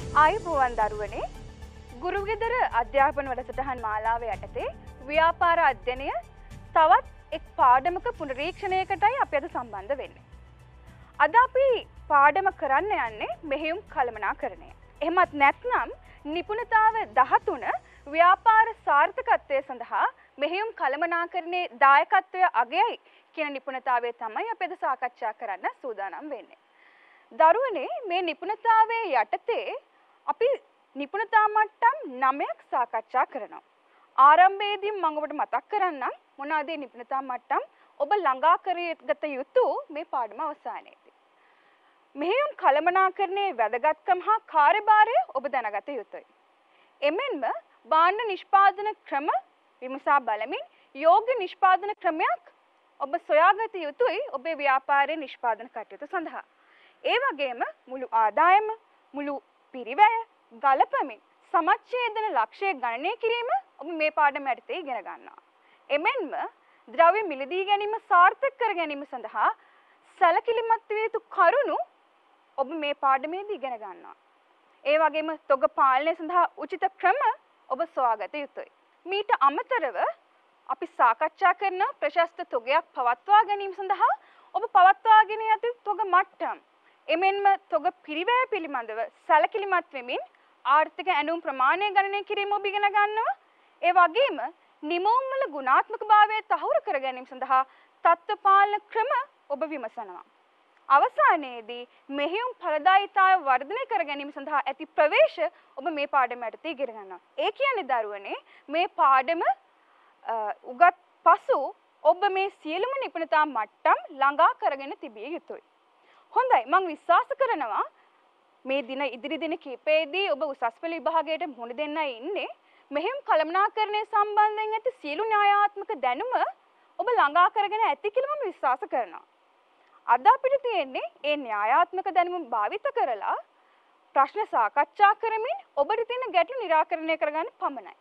ආයුබෝවන් දරුවනේ ගුරු ගෙදර අධ්‍යාපන වැඩසටහන් මාලාවේ යටතේ ව්‍යාපාර අධ්‍යයනය තවත් එක් පාඩමක පුනරීක්ෂණයකටයි අපි අද සම්බන්ධ වෙන්නේ. අද අපි පාඩම කරන්න යන්නේ මෙහෙයුම් කළමනාකරණය. එහෙමත් නැත්නම් නිපුණතාව 13 ව්‍යාපාර සාර්ථකත්වය සඳහා මෙහෙයුම් කළමනාකරණයේ දායකත්වය අගයයි කියන නිපුණතාවය තමයි අපි අද සාකච්ඡා කරන්න සූදානම් වෙන්නේ. දරුවනේ මේ නිපුණතාවයේ යටතේ අපි නිපුණතා මට්ටම් 9ක් සාකච්ඡා කරනවා. ආරම්භයේදී මම ඔබට මතක් කරන්නම් මොනවාද මේ නිපුණතා මට්ටම් ඔබ ළඟා කරගත යුතු මේ පාඩම අවසානයේදී. මෙහෙයුම් කළමනාකරණයේ වැදගත්කම හා කාර්යභාරය ඔබ දැනගත යුතුයි. එමෙන්ම භාණ්ඩ නිෂ්පාදන ක්‍රම විමසා බලමින් යෝග්‍ය නිෂ්පාදන ක්‍රමයක් ඔබ සොයාගත යුතුයි ඔබේ ව්‍යාපාරයේ නිෂ්පාදන කටයුතු සඳහා. ඒ වගේම මුළු ආදායම මුළු පිරිවැය ගලපමින් සමච්ඡේදන ලක්ෂ්‍ය ගණනය කිරීම ඔබ මේ පාඩම යටතේ ඉගෙන ගන්නවා. එමෙන්ම ද්‍රව්‍ය මිලදී ගැනීම සාර්ථක කර ගැනීම සඳහා සැලකිලිමත් විය යුතු කරුණු ඔබ මේ පාඩමේදී ඉගෙන ගන්නවා. ඒ වගේම තොග පාලනය සඳහා උචිත ක්‍රම ඔබ සොයාගත යුතුයි. මීට අමතරව අපි සාකච්ඡා කරන ප්‍රශස්ත තොගයක් පවත්වා ගැනීම සඳහා ඔබ පවත්වාගෙන යතු තොග මට්ටම් එමෙන්ම තොග පිරිවැය පිළිබඳව සැලකිලිමත් වෙමින් ආර්ථික ඇණුම් ප්‍රමාණය ගණනය කිරීම ඔබ ඉගෙන ගන්නවා. ඒ වගේම නිමවුම් වල ගුණාත්මක භාවය තහවුරු කර ගැනීම සඳහා තත්ත්ව පාලන ක්‍රම ඔබ විමසනවා. අවසානයේදී මෙහෙයුම් ඵලදායීතාවය වර්ධනය කර ගැනීම සඳහා ඇති ප්‍රවේශ ඔබ මේ පාඩම යටතේ ඉගෙන ගන්නවා. ඒ කියන්නේ දරුවනේ මේ පාඩම උගත් පසු ඔබ මේ සියලුම නිපුණතා මට්ටම් ළඟා කරගෙන තිබිය යුතුයි. හොඳයි මම විශ්වාස කරනවා මේ දින ඉදිරි දින කිහිපෙදී ඔබ උසස් පෙළ විභාගයට මුහුණ දෙන්නයි ඉන්නේ. මෙහෙයුම් කළමනාකරණය සම්බන්ධයෙන් ඇති සියලු න්‍යායාත්මක දැනුම ඔබ ළඟා කරගෙන ඇති කියලා මම විශ්වාස කරනවා. අද අපිට තියෙන්නේ මේ න්‍යායාත්මක දැනුම භාවිත කරලා ප්‍රශ්න සාකච්ඡා කරමින් ඔබට තියෙන ගැටලු निराකරණය කරගන්න පමණයි.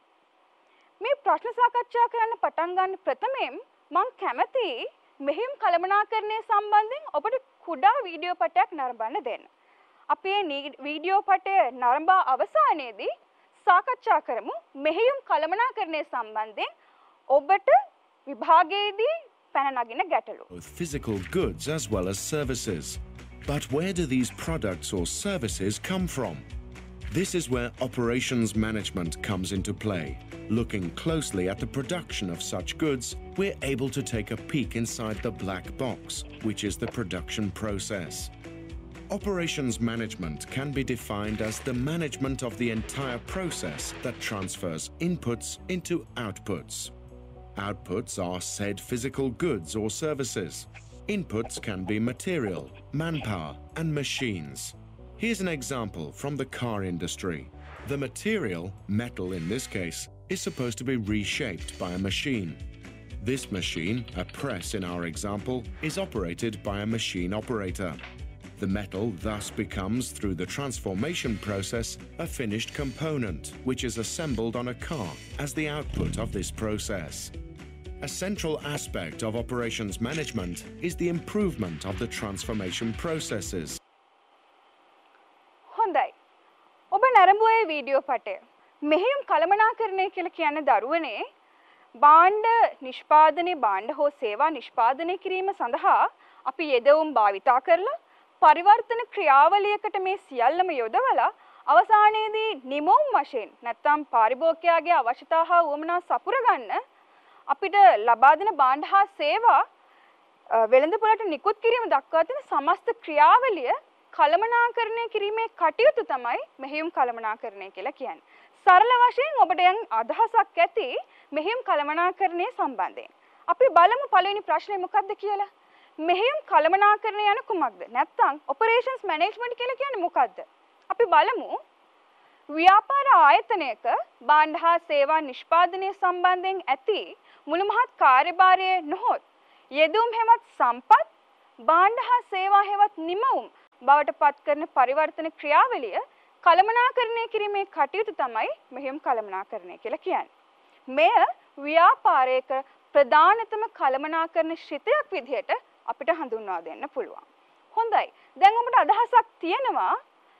මේ ප්‍රශ්න සාකච්ඡා කරන්න පටන් ගන්න ප්‍රථමයෙන් මම කැමතියි මෙහෙයුම් කළමනාකරණය සම්බන්ධයෙන් ඔබට කුඩා වීඩියෝ පටයක් නරඹන්න දෙන්න. අපි මේ වීඩියෝ පටය නරඹා අවසානයේදී සාකච්ඡා කරමු මෙහෙයුම් කළමනාකරණය සම්බන්ධයෙන් ඔබට විභාගයේදී පැන නගින ගැටලු. Both physical goods as well as services. But where do these products or services come from? This is where operations management comes into play. Looking closely at the production of such goods, we're able to take a peek inside the black box, which is the production process. Operations management can be defined as the management of the entire process that transfers inputs into outputs. Outputs are said physical goods or services. Inputs can be material, manpower, and machines. Here's an example from the car industry. The material, metal in this case, is supposed to be reshaped by a machine. This machine, a press in our example, is operated by a machine operator. The metal thus becomes, through the transformation process, a finished component, which is assembled on a car as the output of this process. A central aspect of operations management is the improvement of the transformation processes. හොඳයි. ඔබ නරඹුවේ video පටය. මෙහෙයුම් කළමනාකරණය කියලා කියන්නේ දරුවනේ භාණ්ඩ නිෂ්පාදනයේ භාණ්ඩ හෝ සේවා නිෂ්පාදනය කිරීම සඳහා අපි යෙදවුම් භාවිතා කරලා පරිවර්තන ක්‍රියාවලියකට මේ සියල්ලම යොදවලා අවසානයේදී නිමවුම් වශයෙන් නැත්නම් පාරිභෝගිකයාගේ අවශ්‍යතා හා උවමනා සපුර ගන්න අපිට ලබා දෙන භාණ්ඩ හා සේවා වෙළඳපොළට නිකුත් කිරීම දක්වා තියෙන සමස්ත ක්‍රියාවලිය කළමනාකරණය කිරීමේ කටයුතු තමයි මෙහෙයුම් කළමනාකරණය කියලා කියන්නේ. සරල වශයෙන් ඔබට යම් අදහසක් ඇති මෙහෙයුම් කළමනාකරණය සම්බන්ධයෙන්. අපි බලමු පළවෙනි ප්‍රශ්නේ මොකක්ද කියලා. මෙහෙයුම් කළමනාකරණය යන කුමක්ද? නැත්නම් ඔපරේෂන්ස් මැනේජ්මන්ට් කියලා කියන්නේ මොකක්ද? අපි බලමු ව්‍යාපාර ආයතනයක භාණ්ඩ හා සේවා නිෂ්පාදනය සම්බන්ධයෙන් ඇති මුළුමහත් කාර්යභාරය නොහොත් යෙදුම් හෙවත් සම්පත් භාණ්ඩ හා සේවා හෙවත් නිමවුම් බවට පත් කරන පරිවර්තන ක්‍රියාවලිය කළමනාකරණය කිරීමේ කටයුතු තමයි මෙහෙයුම් කළමනාකරණය කියලා කියන්නේ. මෙය ව්‍යාපාරයක ප්‍රධානතම කළමනාකරණ ශිතයක් විදිහට අපිට හඳුන්වා දෙන්න පුළුවන්. හොඳයි. දැන් ඔබට අදහසක් තියෙනවා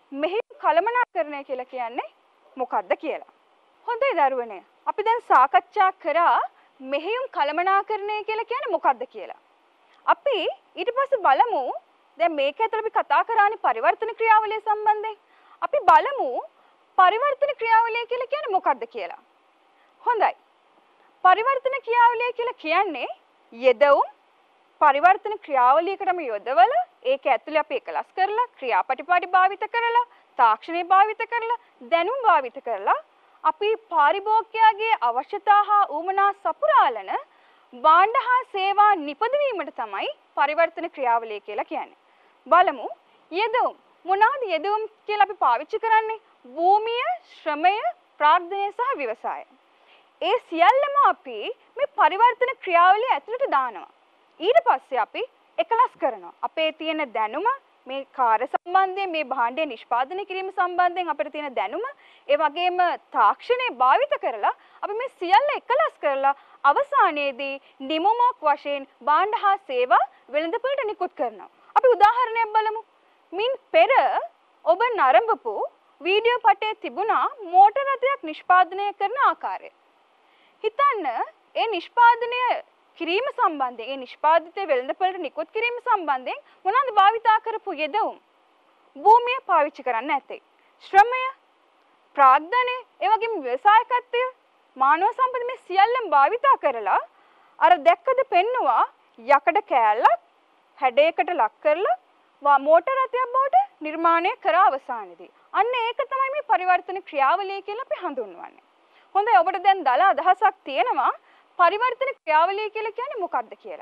මෙහෙයුම් කළමනාකරණය කියලා කියන්නේ මොකක්ද කියලා. හොඳයි දරුවනේ. අපි දැන් සාකච්ඡා කරා මෙහෙයුම් කළමනාකරණය කියලා කියන්නේ මොකක්ද කියලා. අපි ඊට පස්සේ බලමු දැන් මේක ඇතුළේ අපි කතා කරානේ පරිවර්තන ක්‍රියාවලිය සම්බන්ධයෙන්. අපි බලමු පරිවර්තන ක්‍රියාවලිය කියලා කියන්නේ මොකක්ද කියලා. හොඳයි. පරිවර්තන ක්‍රියාවලිය කියලා කියන්නේ යෙදවුම් පරිවර්තන ක්‍රියාවලියකටම යොදවල ඒක ඇතුලේ අපි එකලස් කරලා ක්‍රියාපටිපාටි භාවිත කරලා තාක්ෂණය භාවිත කරලා දැනුම් භාවිත කරලා අපි පාරිභෝගිකයාගේ අවශ්‍යතා හා උවමනා සපුරාලන භාණ්ඩ හා සේවා නිපදවීමට තමයි පරිවර්තන ක්‍රියාවලිය කියලා කියන්නේ. බලමු යෙදවුම් මොනවාද යෙදවුම් කියලා අපි පාවිච්චි කරන්නේ? භූමිය, ශ්‍රමය, ප්‍රාග්ධනය සහ ව්‍යවසාය. ඒ සියල්ලම අපි මේ පරිවර්තන ක්‍රියාවලිය ඇතුළට දානවා. ඊට පස්සේ අපි එකලස් කරනවා. අපේ තියෙන දැනුම මේ කාර්ය සම්බන්ධයෙන් මේ භාණ්ඩය නිෂ්පාදනය කිරීම සම්බන්ධයෙන් අපිට තියෙන දැනුම ඒ වගේම තාක්ෂණය භාවිත කරලා අපි මේ සියල්ල එකලස් කරලා අවසානයේදී නිමමක් වශයෙන් භාණ්ඩ හා සේවා වෙළඳපොළට නිකුත් කරනවා. අපි උදාහරණයක් බලමු. මින් පෙර ඔබ නරඹපු වීඩියෝ පටයේ තිබුණා මෝටර රථයක් නිෂ්පාදනය කරන ආකාරය. හිතන්න ඒ නිෂ්පාදනය කිරීම සම්බන්ධයෙන් ඒ නිෂ්පාදිත වෙළඳපොළට නිකුත් කිරීම සම්බන්ධයෙන් මොනවාද භාවිතා කරපු යෙදවුම්? භූමිය පාවිච්චි කරන්න නැත්තේ. ශ්‍රමය, ප්‍රාග්ධනය, ඒ වගේම ව්‍යවසායකත්වය, මානව සම්පත මේ සියල්ලම භාවිතා කරලා අර දැක්කද පෙන්නවා යකඩ කෑල්ලක් හැඩයකට ලක් කරලා මෝටර රථයක් බවට නිර්මාණය කර අවසානයේදී. අන්න ඒක තමයි මේ පරිවර්තන ක්‍රියාවලිය කියලා අපි හඳුන්වන්නේ. හොඳයි ඔබට දැන් දල අදහසක් තියෙනවා පරිවර්තන ක්‍රියාවලිය කියලා කියන්නේ මොකක්ද කියලා.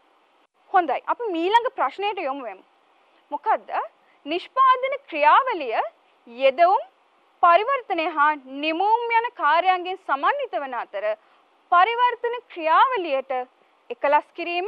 හොඳයි අපි ඊළඟ ප්‍රශ්නයට යමු වෙමු. මොකද්ද? නිෂ්පාදන ක්‍රියාවලිය යෙදවුම් පරිවර්තනය හා නිමවුම් යන කාර්යයන්ගෙන් සමන්විත වන අතර පරිවර්තන ක්‍රියාවලියට එකලස් කිරීම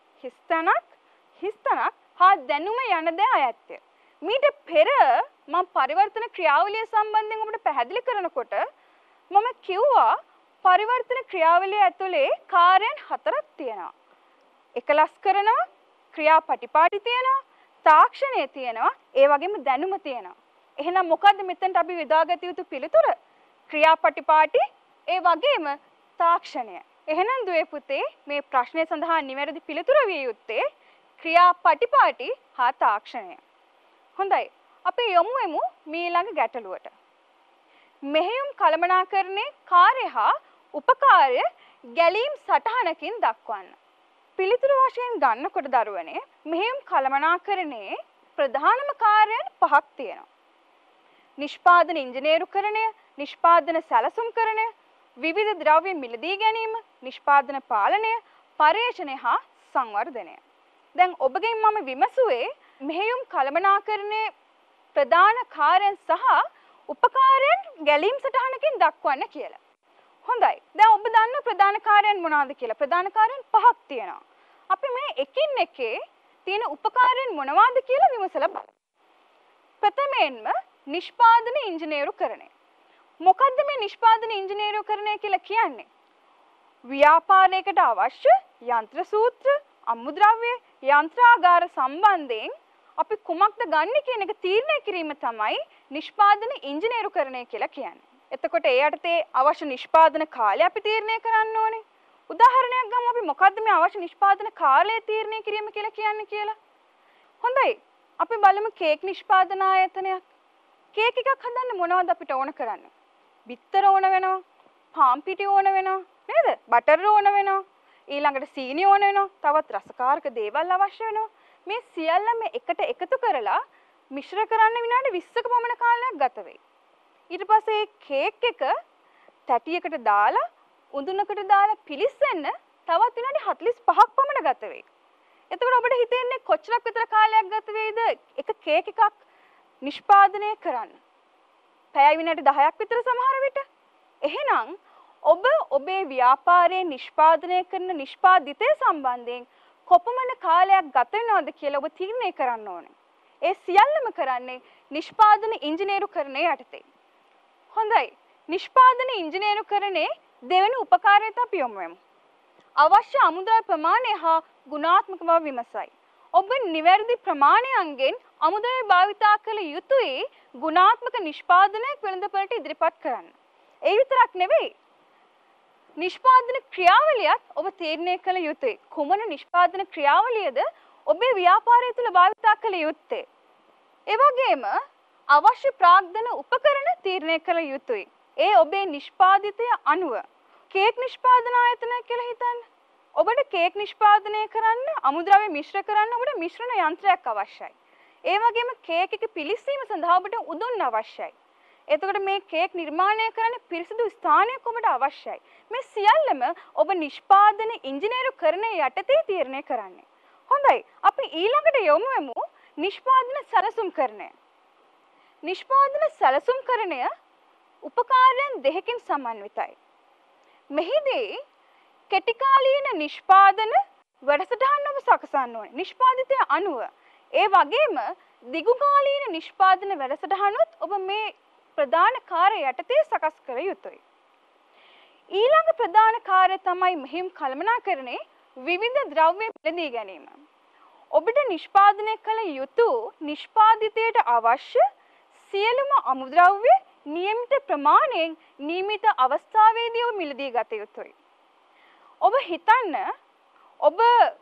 හිස්තනක් හා දැනුම යන දේ අයත්ය. මීට පෙර මම පරිවර්තන ක්‍රියාවලිය සම්බන්ධයෙන් ඔබට පැහැදිලි කරනකොට මම කිව්වා පරිවර්තන ක්‍රියාවලිය ඇතුලේ කාර්යයන් 4ක් තියෙනවා. එකලස් කරනවා, ක්‍රියාපටිපාටි තියෙනවා, තාක්ෂණය තියෙනවා, ඒ වගේම දැනුම තියෙනවා. එහෙනම් මොකද්ද මෙතනට අපි යොදාගත යුතු පිළිතුර? ක්‍රියාපටිපාටි ඒ වගේම තාක්ෂණය. එහෙනම් දුවේ පුතේ මේ ප්‍රශ්නය සඳහා නිවැරදි පිළිතුර විය යුත්තේ ක්‍රියාපටිපාටි හා තාක්ෂණය. හොඳයි. අපි යමු ඊළඟ ගැටලුවට. මෙහෙයුම් කළමනාකරණයේ කාර්ය හා උපකාර්ය ගැලීම් සටහනකින් දක්වන්න. පිළිතුරු වශයෙන් ගන්නකොට දරුවනේ මෙහෙයුම් කළමනාකරණයේ ප්‍රධානම කාර්යයන් 5ක් තියෙනවා. නිෂ්පාදන ඉංජිනේරුකරණය, නිෂ්පාදන සැලසුම්කරණය, විවිධ ද්‍රව්‍ය මිලදී ගැනීම, නිෂ්පාදන පාලනය, පර්යේෂණය හා සංවර්ධනය. දැන් ඔබගෙන් මම විමසුවේ මෙහෙයුම් කළමනාකරණයේ ප්‍රධාන කාර්යයන් සහ උපකාරයන් ගැලීම් සටහනකින් දක්වන්න කියලා. හොඳයි. දැන් ඔබ දන්න ප්‍රධාන කාර්යයන් මොනවාද කියලා? ප්‍රධාන කාර්යයන් 5ක් තියෙනවා. අපි මේ එකින් එකේ තියෙන උපකාරයන් මොනවාද කියලා විමසලා බලමු. ප්‍රථමයෙන්ම නිෂ්පාදන ඉංජිනේරුකරණය. මොකද්ද මේ නිෂ්පාදන ඉංජිනේරුකරණය කියලා කියන්නේ? ව්‍යාපාරයකට අවශ්‍ය යන්ත්‍ර සූත්‍ර, අමුද්‍රව්‍ය, යන්ත්‍රාගාර සම්බන්ධයෙන් අපි කුමක්ද ගන්න කියන එක තීරණය කිරීම තමයි නිෂ්පාදන ඉංජිනේරුකරණය කියලා කියන්නේ. එතකොට ඒ යටතේ අවශ්‍ය නිෂ්පාදන කාලය අපි තීරණය කරන්න ඕනේ. උදාහරණයක් ගමු අපි මොකද්ද මේ අවශ්‍ය නිෂ්පාදන කාලය තීරණය කිරීම කියලා කියන්නේ කියලා. හොඳයි. අපි බලමු කේක් නිෂ්පාදන ආයතනයක්. කේක් එකක් හදන්න මොනවද අපිට ඕන කරන්නේ? බිත්තර ඕන වෙනවා, පාන් පිටි ඕන වෙනවා, නේද? බටර් ඕන වෙනවා, ඊළඟට සීනි ඕන වෙනවා, තවත් රසකාරක දේවල් අවශ්‍ය වෙනවා. මේ සියල්ලම එකට එකතු කරලා මිශ්‍ර කරන්න විනාඩි 20ක පමණ කාලයක් ගත වෙයි. ඊට පස්සේ කේක් එක තැටියකට දාලා උඳුනකට දාලා පිලිස්සෙන්න තවත් විනාඩි 45ක් පමණ ගත වෙයි. එතකොට ඔබට හිතෙන්නේ කොච්චරක් විතර කාලයක් ගත වෙයිද එක කේක් එකක් නිෂ්පාදනය කරන්න? පැය විනාඩි 10ක් විතර සමහර විට. එහෙනම් ඔබ ඔබේ ව්‍යාපාරයේ නිෂ්පාදනය කරන නිෂ්පාදිතය සම්බන්ධයෙන් කොපමණ කාලයක් ගත වෙනවද කියලා ඔබ තීරණය කරන්න ඕනේ. ඒ සියල්ලම කරන්නේ නිෂ්පාදන ඉංජිනේරුකරණය යටතේ. හොඳයි. නිෂ්පාදන ඉංජිනේරුකරණයේ දෙවෙනි උපකාරයට අපි යොමු වෙමු. අවශ්‍ය අමුද්‍රව්‍ය ප්‍රමාණය හා ගුණාත්මක බව විමසයි. ඔබ නිවැරදි ප්‍රමාණයන්ගෙන් අමුද්‍රව්‍ය භාවිතා කළ යුතුයි ගුණාත්මක නිෂ්පාදනයක් වෙළඳපොළට ඉදිරිපත් කරන්න. ඒ විතරක් නෙවෙයි. නිෂ්පාදන ක්‍රියාවලියත් ඔබ තීරණය කළ යුතුයි. කුමන නිෂ්පාදන ක්‍රියාවලියද ඔබේ ව්‍යාපාරය තුළ භාවිතා කළ යුත්තේ? ඒ වගේම අවශ්‍ය ප්‍රාග්ධන උපකරණ තීරණය කළ යුතුයි. ඒ ඔබේ නිෂ්පාදිතය අනුව කේක් නිෂ්පාදන ආයතනය කියලා හිතන්න. ඔබට කේක් නිෂ්පාදනය කරන්න අමුද්‍රව්‍ය මිශ්‍ර කරන්න ඔබට මිශ්‍රණ යන්ත්‍රයක් අවශ්‍යයි. ඒ වගේම කේක් එක පිළිස්සීම සඳහා ඔබට උදුන් අවශ්‍යයි. එතකොට මේ කේක් නිර්මාණය කරන්න පිරිසිදු ස්ථානයක් ඔබට අවශ්‍යයි. මේ සියල්ලම ඔබ නිෂ්පාදන ඉංජිනේරුකරණය යටතේ තීරණය කරන්නේ. හොඳයි. අපි ඊළඟට යොමු වෙමු නිෂ්පාදන සැලසුම්කරණය. නිෂ්පාදන සැලසුම්කරණය උපකාරයන් දෙකකින් සමන්විතයි. මෙහිදී කෙටිකාලීන නිෂ්පාදන වැඩසටහන් ඔබ සකසන්න ඕනේ නිෂ්පාදිතය අනුව. ඒ වගේම දිගුකාලීන නිෂ්පාදන වැඩසටහනොත් ඔබ මේ ප්‍රධාන කාර්ය යටතේ සකස් කළ යුතුයි. ඊළඟ ප්‍රධාන කාර්ය තමයි මෙහිම් කළමනාකරණේ විවිධ ද්‍රව්‍ය මිලදී ගැනීම. ඔබට නිෂ්පාදනය කළ යුතු නිෂ්පාදිතයට අවශ්‍ය සියලුම අමුද්‍රව්‍ය නියමිත ප්‍රමාණයෙන් නියමිත අවස්ථාවේදී ඔබ මිලදී ගත යුතුයි. ඔබ හිතන්න ඔබ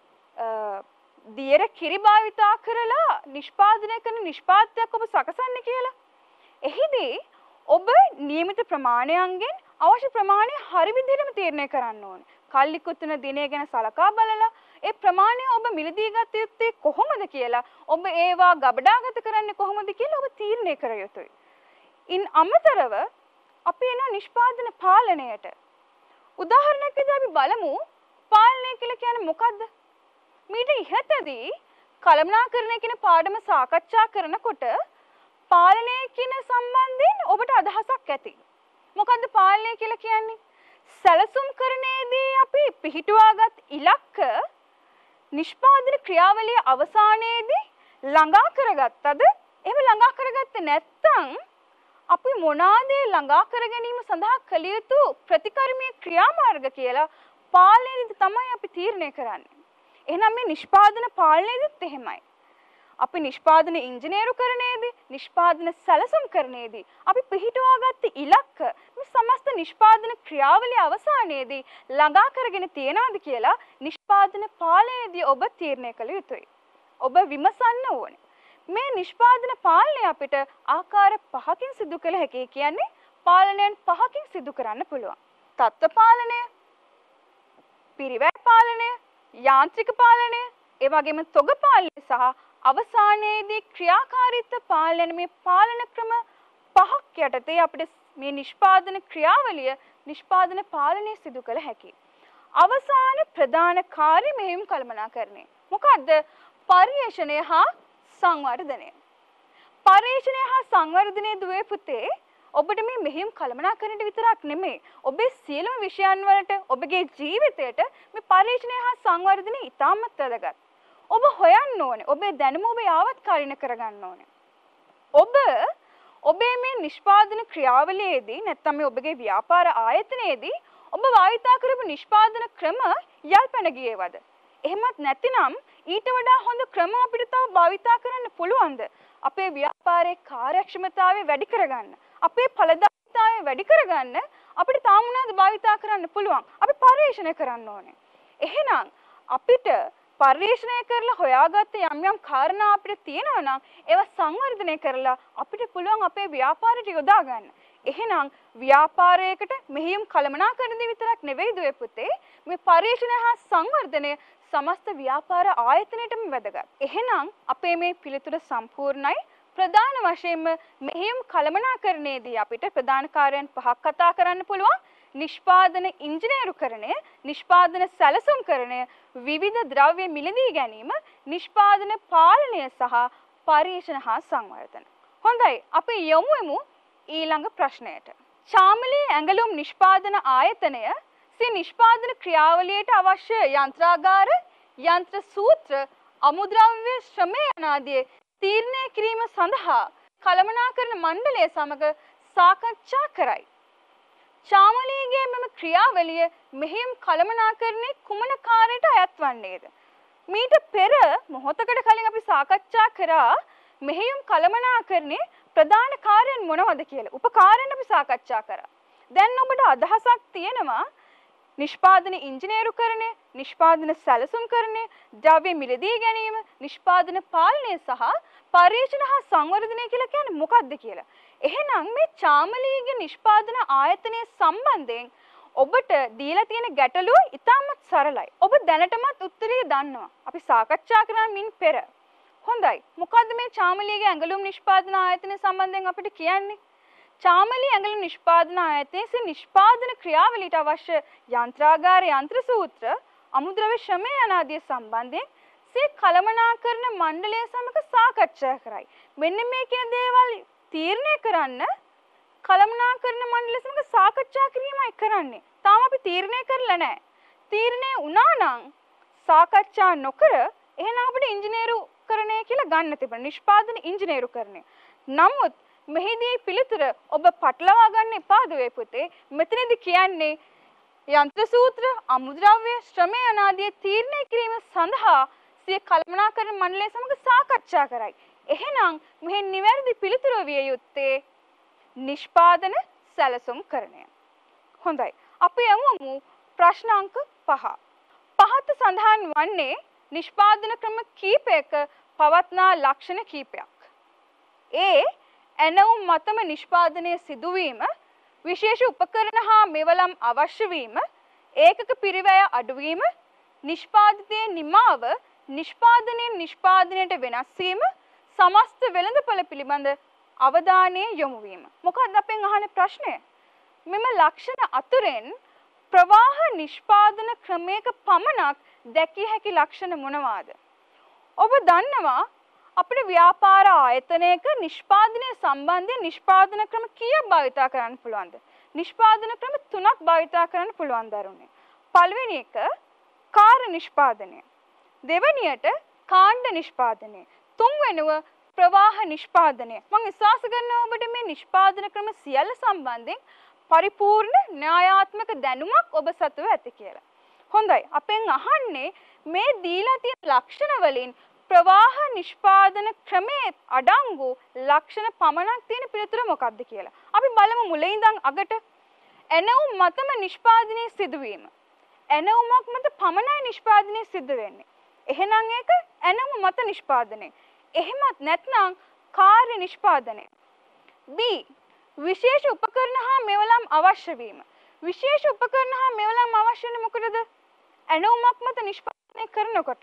දියර කිරි භාවිතා කරලා නිෂ්පාදනය කරන නිෂ්පාදනයක් ඔබ සකසන්නේ කියලා. එහිදී ඔබ නියමිත ප්‍රමාණයන්ගෙන් අවශ්‍ය ප්‍රමාණය හරි විදිහටම තීරණය කරන්න ඕනේ. කල්ලි කුතුන දිනය ගැන සලකා බලලා ඒ ප්‍රමාණය ඔබ මිලදී ගත යුත්තේ කොහොමද කියලා ඔබ ඒවා ගබඩාගත කරන්නේ කොහොමද කියලා ඔබ තීරණය කර යුතුයි. ඉන් අමතරව අපි එන නිෂ්පාදන පාලනයට උදාහරණයක් විදිහට අපි බලමු පාලනය කියලා කියන්නේ මොකද්ද? මීට ඉහතදී කළමනාකරණය කියන පාඩම සාකච්ඡා කරනකොට පාලනය කියන සම්බන්ධයෙන් ඔබට අදහසක් ඇති. මොකද්ද පාලනය කියලා කියන්නේ? සැලසුම්කරණයේදී අපි පිහිටුවාගත් ඉලක්ක නිෂ්පාදන ක්‍රියාවලිය අවසානයේදී ළඟා කරගත්තද? එහෙම ළඟා කරගත්තේ නැත්නම් අපි මොනවාද ළඟා කර ගැනීම සඳහා කළ යුතු ප්‍රතිකර්මීය ක්‍රියාමාර්ග කියලා පාලනයේදී තමයි අපි තීරණය කරන්නේ. එහෙනම් මේ නිෂ්පාදන පාලනයේදීත් එහෙමයි. අපි නිෂ්පාදන ඉංජිනේරුකරණයේදී නිෂ්පාදන සැලසුම්කරණයේදී අපි පිහිටුවාගත්ත ඉලක්ක මේ සමස්ත නිෂ්පාදන ක්‍රියාවලිය අවසානයේදී ළඟා කරගෙන තියනවාද කියලා නිෂ්පාදන පාලනයේදී ඔබ තීරණය කළ යුතුයි. ඔබ විමසන්න ඕනේ. මේ නිෂ්පාදන පාලනය අපිට ආකාර 5කින් සිදු කළ හැකි. කියන්නේ පාලනයන් 5කින් සිදු කරන්න පුළුවන්. තත්ත්ව පාලනය, පිරිවැය පාලනය, යාන්ත්‍රික පාලනය, ඒ වගේම තොග පාලනය සහ අවසානයේදී ක්‍රියාකාරීත්ව පාලන මේ පාලන ක්‍රම 5ක් යටතේ අපිට මේ නිෂ්පාදන ක්‍රියාවලිය නිෂ්පාදන පාලනය සිදු කළ හැකියි. අවසාන ප්‍රධාන කාර්ය මෙහෙයුම් කළමනාකරණය. මොකද්ද? පර්යේෂණය හා සංවර්ධනය. පර්යේෂණය හා සංවර්ධනයේ දුවේ පුතේ ඔබට මේ මෙහෙයුම් කළමනාකරණයට විතරක් නෙමෙයි ඔබේ සියලුම විෂයන් වලට ඔබගේ ජීවිතයට මේ පර්යේෂණය හා සංවර්ධනය ඉතාමත් වැදගත්. ඔබ හොයන්න ඕනේ. ඔබේ දැනුම ඔබ යාවත්කාලින කරගන්න ඕනේ. ඔබ ඔබේ මේ නිෂ්පාදන ක්‍රියාවලියේදී නැත්නම් මේ ඔබගේ ව්‍යාපාර ආයතනයේදී ඔබ භාවිතා කරපු නිෂ්පාදන ක්‍රම යල්පැන ගියේවද? එහෙමත් නැතිනම් ඊට වඩා හොඳ ක්‍රම අපිට තව භාවිතා කරන්න පුළුවන්ද? අපේ ව්‍යාපාරයේ කාර්යක්ෂමතාවය වැඩි කරගන්න, අපේ ඵලදායීතාවය වැඩි කරගන්න අපිට තාම මොනවද භාවිතා කරන්න පුළුවන්? අපි පර්යේෂණය කරන්න ඕනේ. එහෙනම් අපිට පර්යේෂණය කරලා හොයාගත්ත යම් යම් කාරණා අපිට තියෙනවා නම් ඒවා සංවර්ධනය කරලා අපිට පුළුවන් අපේ ව්‍යාපාරයට යොදා ගන්න. එහෙනම් ව්‍යාපාරයකට මෙහෙයුම් කළමනාකරණදී විතරක් නෙවෙයි දුවේ පුතේ මේ පර්යේෂණය හා සංවර්ධනය සමස්ත ව්‍යාපාර ආයතනයටම වැදගත්. එහෙනම් අපේ මේ පිළිතුර සම්පූර්ණයි. ප්‍රධාන වශයෙන්ම මෙහෙයුම් කළමනාකරණයේදී අපිට ප්‍රධාන කාර්යයන් 5ක් කතා කරන්න පුළුවන්. නිෂ්පාදන ඉංජිනේරුකරණය, නිෂ්පාදන සැලසුම්කරණය, විවිධ ද්‍රව්‍ය මිලදී ගැනීම, නිෂ්පාදන පාලනය සහ පර්යේෂණ හා සංවර්ධන. හොඳයි, අපි යමු ඊළඟ ප්‍රශ්නයට. ශාමලී ඇඟලුම් නිෂ්පාදන ආයතනය සිය නිෂ්පාදන ක්‍රියාවලියට අවශ්‍ය යන්ත්‍රාගාර, යන්ත්‍ර සූත්‍ර, අමුද්‍රව්‍ය ශ්‍රමය යනාදී තීරණය කිරීම සඳහා කළමනාකරණ මණ්ඩලය සමග සාකච්ඡා කරයි. ශාමලීගේ මෙම ක්‍රියාවලිය මෙහෙයුම් කළමනාකරණයේ කුමන කාර්යයට අයත් වන්නේද? මීට පෙර මොහොතකට කලින් අපි සාකච්ඡා කරා මෙහෙයුම් කළමනාකරණේ ප්‍රධාන කාර්යයන් මොනවද කියලා. උපකාරයන් අපි සාකච්ඡා කරා. දැන් ඔබට අදහසක් තියෙනවා නිෂ්පාදන ඉංජිනේරුකරණය, නිෂ්පාදන සැලසුම්කරණය, ද්‍රව්‍ය මිලදී ගැනීම, නිෂ්පාදන පාලනය සහ පරීක්ෂණ හා සංවර්ධනය කියලා කියන්නේ මොකක්ද කියලා. එහෙනම් මේ චාමලීගේ නිෂ්පාදන ආයතනය සම්බන්ධයෙන් ඔබට දීලා තියෙන ගැටලුව ඉතාමත් සරලයි. ඔබ දැනටමත් උත්තරය දන්නවා. අපි සාකච්ඡා කරා මින් පෙර. හොඳයි. මොකද්ද මේ චාමලීගේ ඇඟලුම් නිෂ්පාදන ආයතනය සම්බන්ධයෙන් අපිට කියන්නේ? චාමලී ඇඟලුම් නිෂ්පාදන ආයතනයේ නිෂ්පාදන ක්‍රියාවලියට අවශ්‍ය යන්ත්‍රාගාර යන්ත්‍ර සූත්‍ර, අමුද්‍රව්‍ය ශ්‍රමය ආදී සම්බන්ධයෙන් සිය කළමනාකරණ මණ්ඩලය සමග සාකච්ඡා කරයි. මෙන්න මේ කියන දේවල් තීරණය කරන්න කළමනාකරණ මණ්ඩලය සමග සාකච්ඡා කිරීමයි කරන්නේ. තාම අපි තීරණය කරලා නැහැ. තීරණය වුණා නම් සාකච්ඡා නොකර එහෙනම් අපිට ඉංජිනේරුකරණය කියලා ගන්න තිබුණා. නිෂ්පාදන ඉංජිනේරුකරණය. නමුත් මෙහිදී පිළිතුර ඔබ පටලවා ගන්න එපා දුවේ පුතේ. මෙතනදී කියන්නේ යන්ත්‍ර සූත්‍ර, අමුද්‍රව්‍ය, ශ්‍රමය ආදී තීරණය කිරීම සඳහා සිය කළමනාකරණ මණ්ඩලය සමග සාකච්ඡා කරයි. එහෙනම් මෙහි නිවැරදි පිළිතුර විය යුත්තේ නිෂ්පාදන සැලසුම්කරණය. හොඳයි. අපි යමු ප්‍රශ්න අංක 5. පහත සඳහන් වන්නේ නිෂ්පාදන ක්‍රම කීපයක පවත්නා ලක්ෂණ කීපයක්. ඇනවුම් මතම නිෂ්පාදනය සිදුවීම, විශේෂ උපකරණ හා මෙවලම් අවශ්‍ය වීම, ඒකක පිරිවැය අඩුවීම, නිෂ්පාදිතයේ නිමාව, නිෂ්පාදනයෙන් නිෂ්පාදනයට වෙනස් වීම, සමස්ත වෙළඳපොළ පිළිබඳ අවධානය යොමු වීම. මොකක්ද අපෙන් අහන ප්‍රශ්නය? මෙම ලක්ෂණ අතුරෙන් ප්‍රවාහ නිෂ්පාදන ක්‍රමයක පමණක් දැකිය හැකි ලක්ෂණ මොනවාද? ඔබ දන්නවා අපේ ව්‍යාපාර ආයතනයක නිෂ්පාදනය සම්බන්ධයෙන් නිෂ්පාදන ක්‍රම කීයක් භාවිතා කරන්න පුළුවන්ද? නිෂ්පාදන ක්‍රම 3ක් භාවිතා කරන්න පුළුවන් දරුවනේ. පළවෙනි එක කාර්ය නිෂ්පාදනය. දෙවෙනියට කාණ්ඩ නිෂ්පාදනය. තුන්වෙනුව ප්‍රවාහ නිෂ්පාදනය. මම විශ්වාස කරනවා ඔබට මේ නිෂ්පාදන ක්‍රම සියල්ල සම්බන්ධයෙන් පරිපූර්ණ න්‍යායාත්මක දැනුමක් ඔබ සතුව ඇති කියලා. හොඳයි. අපෙන් අහන්නේ මේ දීලා තියෙන ලක්ෂණ වලින් ප්‍රවාහ නිෂ්පාදන ක්‍රමයේ අඩංගු ලක්ෂණ පමණක් තියෙන පිළිතුර මොකක්ද කියලා. අපි බලමු මුලින් ඉඳන් අගට. ඇනවුම් මතම නිෂ්පාදනයේ සිදුවීම. ඇනවුමක් මත පමණයි නිෂ්පාදනය සිදු වෙන්නේ. එහෙනම් ඒක ඇනවුම් මත නිෂ්පාදනය. එහෙමත් නැත්නම් කාර්ය නිෂ්පාදනය. B. විශේෂ උපකරණ හා මෙවලම් අවශ්‍ය වීම. විශේෂ උපකරණ හා මෙවලම් අවශ්‍ය වෙන්නේ මොකටද? ඇනවුමක් මත නිෂ්පාදනය කරනකොට.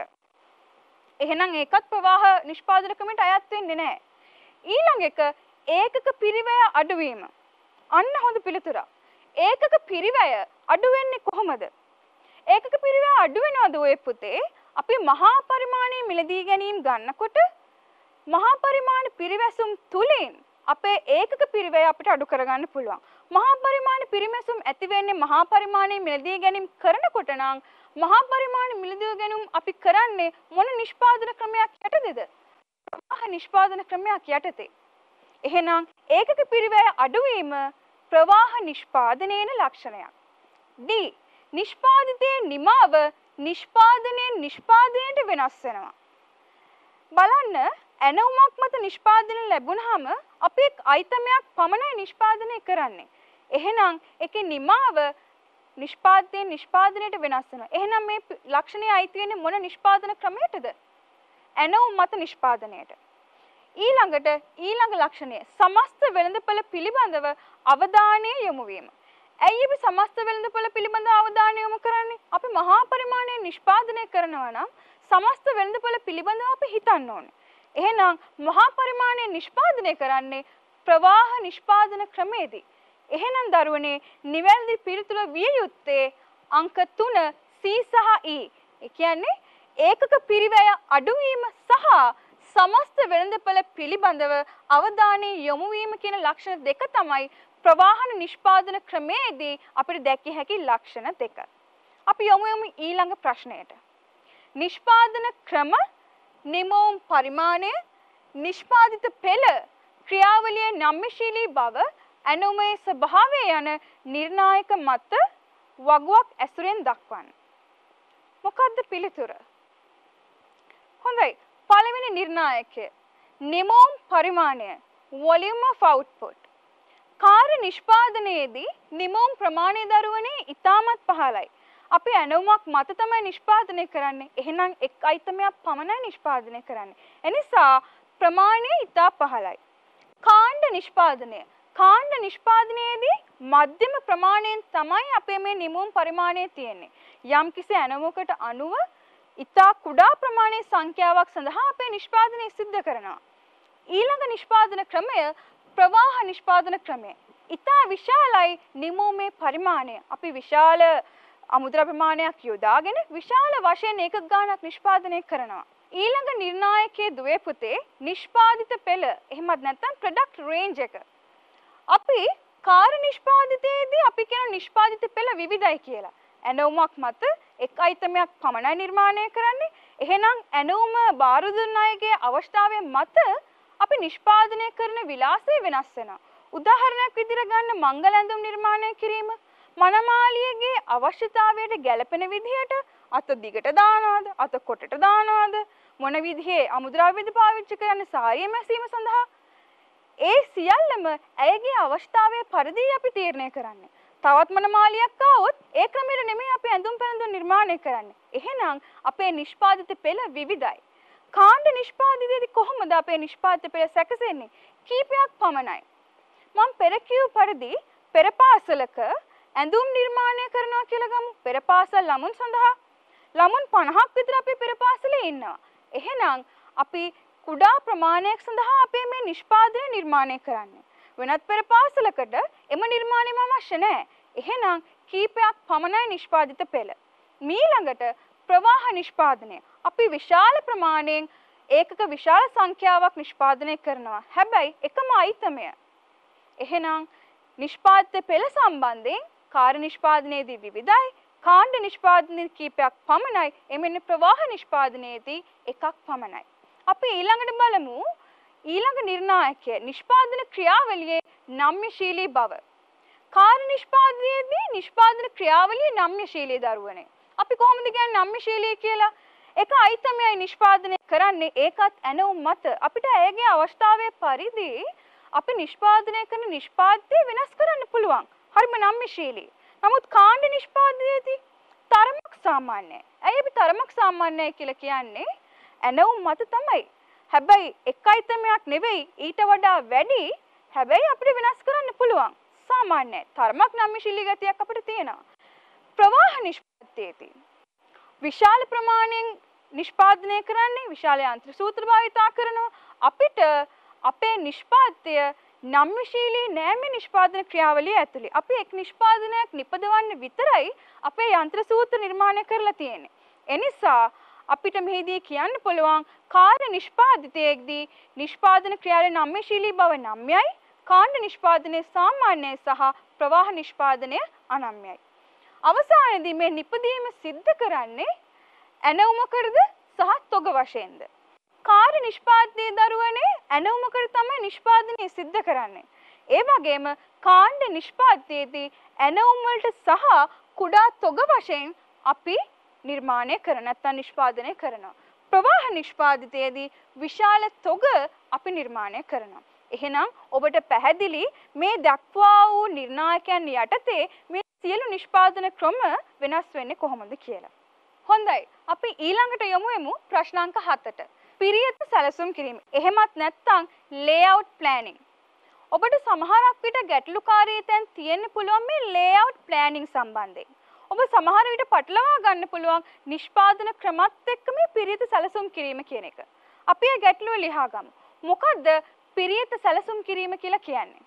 එහෙනම් ඒකත් ප්‍රවාහ නිෂ්පාදන ක්‍රමයට අයත් වෙන්නේ නැහැ. ඊළඟ එක ඒකක පිරිවැය අඩුවීම. අන්න හොඳ පිළිතුරක්. ඒකක පිරිවැය අඩු වෙන්නේ කොහොමද? ඒකක පිරිවැය අඩු වෙනවද ඔය පුතේ? අපි මහා පරිමාණයේ මිලදී ගැනීම ගන්නකොට මහා පරිමාණ පිරිවැසුම් තුලින් අපේ ඒකක පිරිවැය අපිට අඩු කරගන්න පුළුවන්. මහා පරිමාණ පිරිවැසුම් ඇති වෙන්නේ මහා පරිමාණයේ මිලදී ගැනීම කරනකොට නම් මහා පරිමාණ මිලදී ගැනීම අපි කරන්නේ මොන නිෂ්පාදන ක්‍රමයක් යටතේද? ප්‍රවාහ නිෂ්පාදන ක්‍රමයක් යටතේ. එහෙනම් ඒකක පිරිවැය අඩුවීම ප්‍රවාහ නිෂ්පාදනයේන ලක්ෂණයක්. D. නිෂ්පාදිතයේ නිමාව නිෂ්පාදනයෙන් නිෂ්පාදනයට වෙනස් වෙනවා. බලන්න ඇනවුමක් මත නිෂ්පාදනය ලැබුණාම අපි එක් අයිතමයක් පමණයි නිෂ්පාදනය කරන්නේ. එහෙනම් ඒකේ නිමාව නිෂ්පාදනයෙන් නිෂ්පාදනයට වෙනස් වෙනවා. එහෙනම් මේ ලක්ෂණය අයිති වෙන්නේ මොන නිෂ්පාදන ක්‍රමයටද? ඇනවුම් මත නිෂ්පාදනයට. ඊළඟ ලක්ෂණය සමස්ත වෙළඳපොළ පිළිබඳව අවධානය යොමු වීම. ඇයි අපි සමස්ත වෙළඳපොළ පිළිබඳව අවධානය යොමු කරන්නේ? අපි මහා පරිමාණයෙන් නිෂ්පාදනය කරනවා නම් සමස්ත වෙළඳපොළ පිළිබඳව අපි හිතන්න ඕනේ. එහෙනම් මහා පරිමාණයෙන් නිෂ්පාදනය කරන්නේ ප්‍රවාහ නිෂ්පාදන ක්‍රමයේදී. එහෙනම් දරුවනේ නිවැරදි පිළිතුර විය යුත්තේ අංක 3 C සහ E. ඒ කියන්නේ ඒකක පිරිවැය අඩුවීම සහ සමස්ත වෙළඳපොළ පිළිබඳව අවධානය යොමු වීම කියන ලක්ෂණ දෙක තමයි ප්‍රවාහන නිෂ්පාදන ක්‍රමයේදී අපිට දැකිය හැකි ලක්ෂණ දෙක. අපි යමු ඊළඟ ප්‍රශ්නයට. නිෂ්පාදන ක්‍රම, නිමවුම් පරිමාණය, නිෂ්පාදිත පෙළ, ක්‍රියාවලියේ නම්‍යශීලී බව, ඇනවුමේ ස්වභාවය යන නිර්ණායක මත වගුවක් ඇසුරෙන් දක්වන්න. මොකද්ද පිළිතුර? හොඳයි. පළවෙනි නිර්ණායකය නිමෝම් පරිමාණය volume of output. කාර්ය නිෂ්පාදනයේදී නිමෝම් ප්‍රමාණය දරුවනේ ඉතාමත් පහළයි. අපි ඇණවුමක් මත තමයි නිෂ්පාදනය කරන්නේ. එහෙනම් එක් අයිටමයක් පමණයි නිෂ්පාදනය කරන්නේ. එනිසා ප්‍රමාණය ඉතා පහළයි. කාණ්ඩ නිෂ්පාදනය. කාණ්ඩ නිෂ්පාදනයේදී මධ්‍යම ප්‍රමාණයෙන් තමයි අපේ මේ නිමෝම් පරිමාණය තියෙන්නේ. යම්කිසි ඇණවුමකට අනුව ඉතා කුඩා ප්‍රමාණයේ සංඛ්‍යාවක් සඳහා අපේ නිෂ්පාදනය සිද්ධ කරනවා. ඊළඟ නිෂ්පාදන ක්‍රමය ප්‍රවාහ නිෂ්පාදන ක්‍රමය. ඉතා විශාලයි නිමෝමේ පරිමාණය. අපි විශාල අමුද්‍රව්‍ය ප්‍රමාණයක් යොදාගෙන විශාල වශයෙන් ඒකක ගාණක් නිෂ්පාදනය කරනවා. ඊළඟ නිර්ණායකයේ දුවේ පුතේ නිෂ්පාදිත පෙළ. එහෙමත් නැත්නම් ප්‍රොඩක්ට් රේන්ජ් එක. අපි කාර්ය නිෂ්පාදිතයේදී අපි කියන නිෂ්පාදිත පෙළ විවිධයි කියලා. ඇණවුමක් මත එක් අයිටමයක් පමණයි නිර්මාණය කරන්නේ. එහෙනම් ඇණවුම බාර දුන් අයගේ අවශ්‍යතාවය මත අපි නිෂ්පාදනය කරන විලාසය වෙනස් වෙනවා. උදාහරණයක් විදිහට ගන්න මංගල ඇඳුම් නිර්මාණය කිරීම මනමාලියගේ අවශ්‍යතාවයට ගැළපෙන විදිහට අත දිගට දානවාද අත කොටට දානවාද මොන විදිහේ අමුද්‍රව්‍යද පාවිච්චි කරන්නේ සාරිය මැසීම සඳහා ඒ සියල්ලම ඇයගේ අවශ්‍යතාවය පරිදි අපි තීරණය කරන්නේ. තවත් මනමාලියක් ආවොත් ඒ ක්‍රමයට නෙමෙයි අපි ඇඳුම් පැළඳුම් නිර්මාණය කරන්නේ. එහෙනම් අපේ නිෂ්පාදිත පෙළ විවිධයි. කාණ්ඩ නිෂ්පාදිතයේදී කොහොමද අපේ නිෂ්පාදිත පෙළ සැකසෙන්නේ? කීපයක් පමණයි. මම පෙර කියු පරිදි පෙර පාසලක ඇඳුම් නිර්මාණය කරනවා කියලා ගමු. පෙර පාසල් ළමුන් සඳහා ළමුන් 50ක් විතර අපේ පෙර පාසලේ ඉන්නවා. එහෙනම් අපි කුඩා ප්‍රමාණයක් සඳහා අපේ මේ නිෂ්පාදනය නිර්මාණය කරන්නේ. වෙනත් පෙර පාසලකට එම නිර්මාණයම අවශ්‍ය නැහැ. එහෙනම් කීපයක් පමණයි නිෂ්පාදිත පෙළ. ඊළඟට ප්‍රවාහ නිෂ්පාදනය. අපි විශාල ප්‍රමාණයෙන් ඒකක විශාල සංඛ්‍යාවක් නිෂ්පාදනය කරනවා. හැබැයි එකම අයිටමය. එහෙනම් නිෂ්පාදිත පෙළ සම්බන්ධයෙන් කාර්ය නිෂ්පාදනයේදී විවිධයි. කාණ්ඩ නිෂ්පාදනයේ කීපයක් පමණයි. එමෙන්න ප්‍රවාහ නිෂ්පාදනයේදී එකක් පමණයි. අපි ඊළඟට බලමු ඊළඟ නිර්ණායකය නිෂ්පාදන ක්‍රියාවලියේ නම්‍යශීලී බව. කාර්ය නිෂ්පාදනයේදී නිෂ්පාදන ක්‍රියාවලියේ නම්‍යශීලී දරුවනේ. අපි කොහොමද කියන්නේ නම්‍යශීලී කියලා? එක අයිටමයයි නිෂ්පාදනය කරන්නේ ඒකත් ඇණවුම් මත අපිට ඇයගේ අවශ්‍යතාවය පරිදි අපි නිෂ්පාදනය කරන නිෂ්පාදිතය වෙනස් කරන්න පුළුවන්. හරිම නම්‍යශීලී. නමුත් කාණ්ඩ නිෂ්පාදනයේදී තරමක් සාමාන්‍යයි. ඇයි අපි තරමක් සාමාන්‍යයි කියලා කියන්නේ? ඇණවුම් මත තමයි. හැබැයි එක අයිටමයක් නෙවෙයි ඊට වඩා වැඩි. හැබැයි අපිට වෙනස් කරන්න පුළුවන්. සාමාන්‍යයි. තරමක් නම්‍යශීලී ගතියක් අපිට තියෙනවා. ප්‍රවාහ නිෂ්පාදනයේදී විශාල ප්‍රමාණයෙන් නිෂ්පාදනය කරන්නේ විශාල යන්ත්‍ර සූත්‍ර භාවිතා කරනවා. අපිට අපේ නිෂ්පාදනය නම්‍යශීලී නෑමේ නිෂ්පාදන ක්‍රියාවලිය ඇතුලේ අපි එක් නිෂ්පාදනයක් නිපදවන්න විතරයි අපේ යන්ත්‍ර සූත්‍ර නිර්මාණය කරලා තියෙන්නේ. එනිසා අපිට මෙහිදී කියන්න පුළුවන් කාර්ය නිෂ්පාදිතයේදී නිෂ්පාදන ක්‍රියාවලිය නම්‍යශීලී බව නම්‍යයි, කාණ්ඩ නිෂ්පාදනයේ සාමාන්‍යයි සහ ප්‍රවාහ නිෂ්පාදනය අනම්‍යයි. අවසානයේදී මේ නිපදීම සිද්ධ කරන්නේ ඇණවුමකටද සහ තොග වශයෙන්ද? කාර්ය නිෂ්පාදනයේ දරුවනේ ඇණවුමකට තමයි නිෂ්පාදනය සිද්ධ කරන්නේ. ඒ වගේම කාණ්ඩ නිෂ්පාදනයේදී ඇණවුම් වලට සහ කුඩා තොග වශයෙන් අපි නිර්මාණය කර නැත්නම් නිෂ්පාදනය කරනවා. ප්‍රවාහ නිෂ්පාදිතයේදී විශාල තොග අපි නිර්මාණය කරනවා. එහෙනම් ඔබට පැහැදිලි මේ දක්වා වූ නිර්ණායකයන් යටතේ මේ සියලු නිෂ්පාදන ක්‍රම වෙනස් වෙන්නේ කොහොමද කියලා. හොඳයි. අපි ඊළඟට යමු ප්‍රශ්නාංක 7ට. පිරියත සැලසුම් කිරීම. එහෙමත් නැත්නම් layout planning. ඔබට සමහරක් විට ගැටලුකාරී තැන් තියෙන්න පුළුවන් මේ layout planning සම්බන්ධයෙන්. ඔබ සමහර විට පටලවා ගන්න පුළුවන් නිෂ්පාදන ක්‍රමත් එක්ක මේ පිරියත සැලසුම් කිරීම කියන එක. අපි ඒ ගැටලුව ලියා ගමු. මොකද්ද පිරියත සැලසුම් කිරීම කියලා කියන්නේ?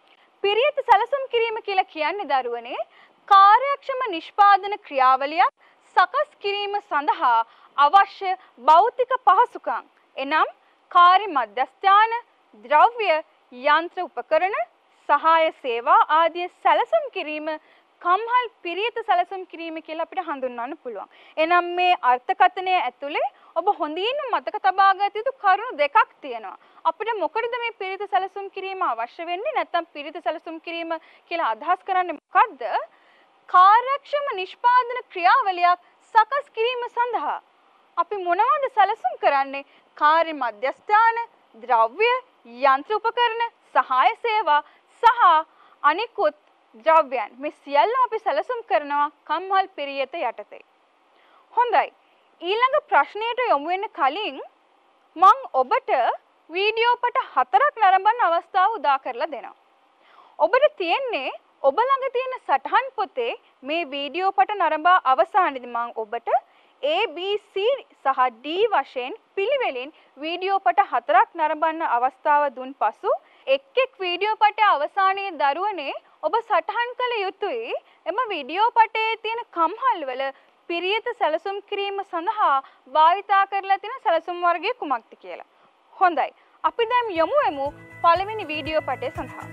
පිරියත සැලසුම් කිරීම කියලා කියන්නේ දරුවනේ කාර්යක්ෂම නිෂ්පාදන ක්‍රියාවලියක් සකස් කිරීම සඳහා අවශ්‍ය භෞතික පහසුකම් එනම් කාර්ය මධ්‍යස්ථාන, ද්‍රව්‍ය, යන්ත්‍ර උපකරණ, සහාය සේවා ආදී සැලසුම් කිරීම කම්හල් පිරියත සැලසුම් කිරීම කියලා අපිට හඳුන්වන්න පුළුවන්. එනම් මේ අර්ථකථනය ඇතුලේ ඔබ හොඳින් මතක තබා ගත යුතු කරුණු දෙකක් තියෙනවා. අපිට මොකටද මේ පිරියත සැලසුම් කිරීම අවශ්‍ය වෙන්නේ? නැත්නම් පිරියත සැලසුම් කිරීම කියලා අදහස් කරන්නේ මොකද්ද? කාර්යක්ෂම නිෂ්පාදන ක්‍රියාවලියක් සකස් කිරීම සඳහා අපි මොනවද සැලසුම් කරන්නේ? කාර්ය මධ්‍යස්ථාන, ද්‍රව්‍ය, යන්ත්‍ර උපකරණ, සහාය සේවා සහ අනිකුත් ද්‍රව්‍යයන් මේ සියල්ලම අපි සැලසුම් කරනවා කම්හල් පිරියත යටතේ. හොඳයි. ඊළඟ ප්‍රශ්නයට යොමු වෙන්න කලින් මම ඔබට වීඩියෝ පට 4ක් නරඹන්න අවස්ථාව උදා කරලා දෙනවා. ඔබට තියෙන්නේ ඔබ ළඟ තියෙන සටහන් පොතේ මේ වීඩියෝ පට නරඹා අවසානයේදී මම ඔබට A B C සහ D වශයෙන් පිළිවෙලින් වීඩියෝ පට 4ක් නරඹන්න අවස්ථාව දුන් පසු එක් වීඩියෝ පටයේ අවසානයේ දරුවනේ ඔබ සටහන් කළ යුතුයි එම වීඩියෝ පටයේ තියෙන කම්හල් වල පිරියත සැලසුම් කිරීම සඳහා භාවිතා කරලා තියෙන සැලසුම් වර්ගය කුමක්ද කියලා. හොඳයි. අපි දැන් යමු පළවෙනි වීඩියෝ පටය සඳහා.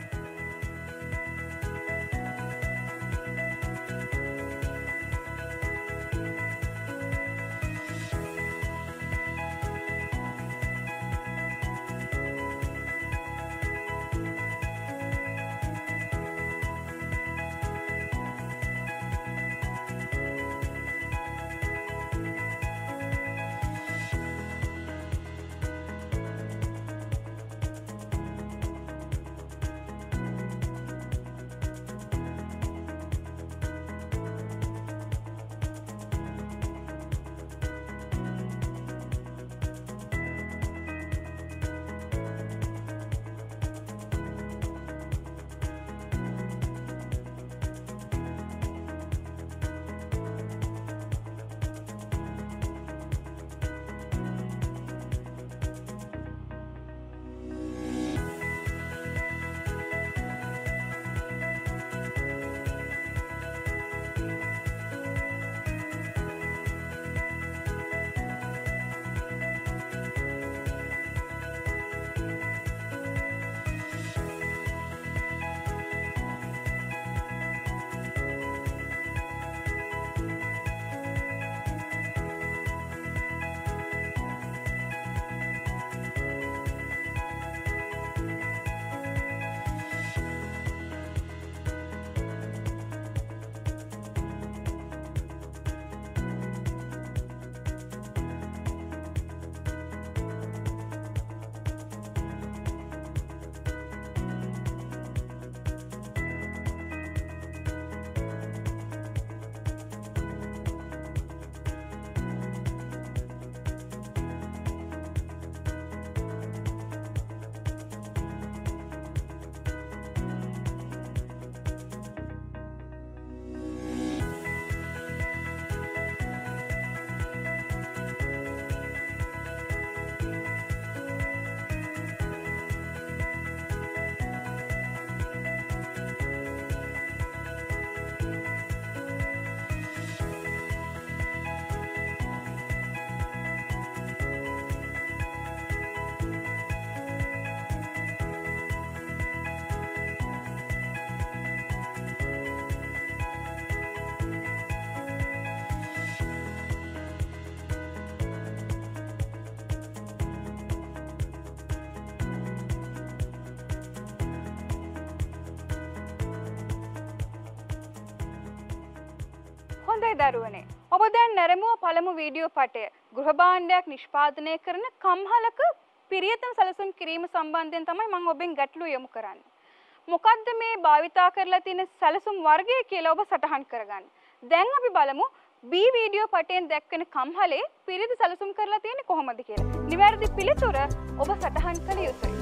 හොඳයි දරුවනේ. ඔබ දැන් නැරඹුව පළමු වීඩියෝ පටය ගෘහ භාණ්ඩයක් නිෂ්පාදනය කරන කම්හලක පිරියතන සැලසුම් කිරීම සම්බන්ධයෙන් තමයි මම ඔබෙන් ගැටළු යොමු කරන්නේ. මොකද්ද මේ භාවිතා කරලා තියෙන සැලසුම් වර්ගය කියලා ඔබ සටහන් කරගන්න. දැන් අපි බලමු B වීඩියෝ පටයෙන් දැක්වෙන කම්හලේ පිරියත සැලසුම් කරලා තියෙන්නේ කොහොමද කියලා. නිවැරදි පිළිතුර ඔබ සටහන් කළ යුතුයි.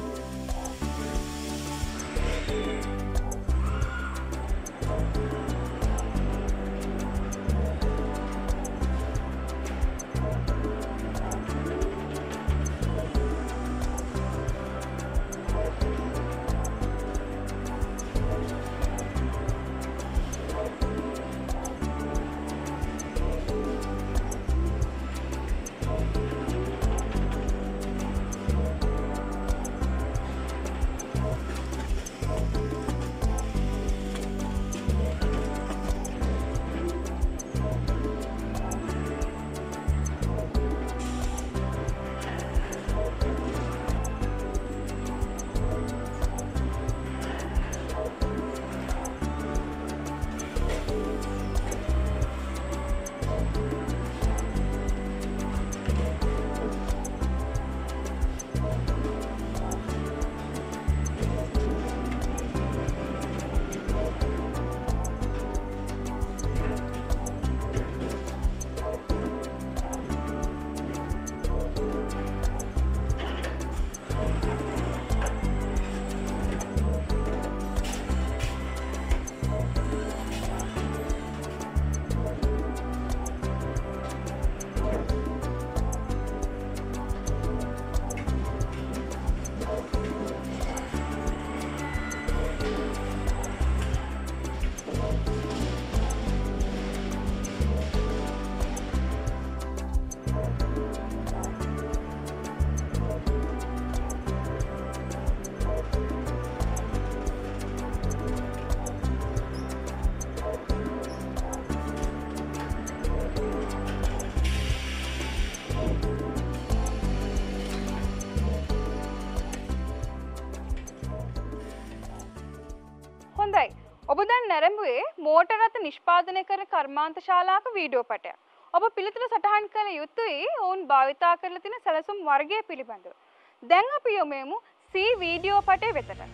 හොඳයි. ඔබ දැන් නැරඹුවේ මෝටර රථ නිෂ්පාදනය කරන කර්මාන්ත ශාලාවක වීඩියෝ පටයක්. ඔබ පිළිතුර සටහන් කළ යුතුයි ඔවුන් භාවිතා කරලා තියෙන සැලසුම් වර්ගය පිළිබඳව. දැන් අපි යොමු C වීඩියෝ පටය වෙතට.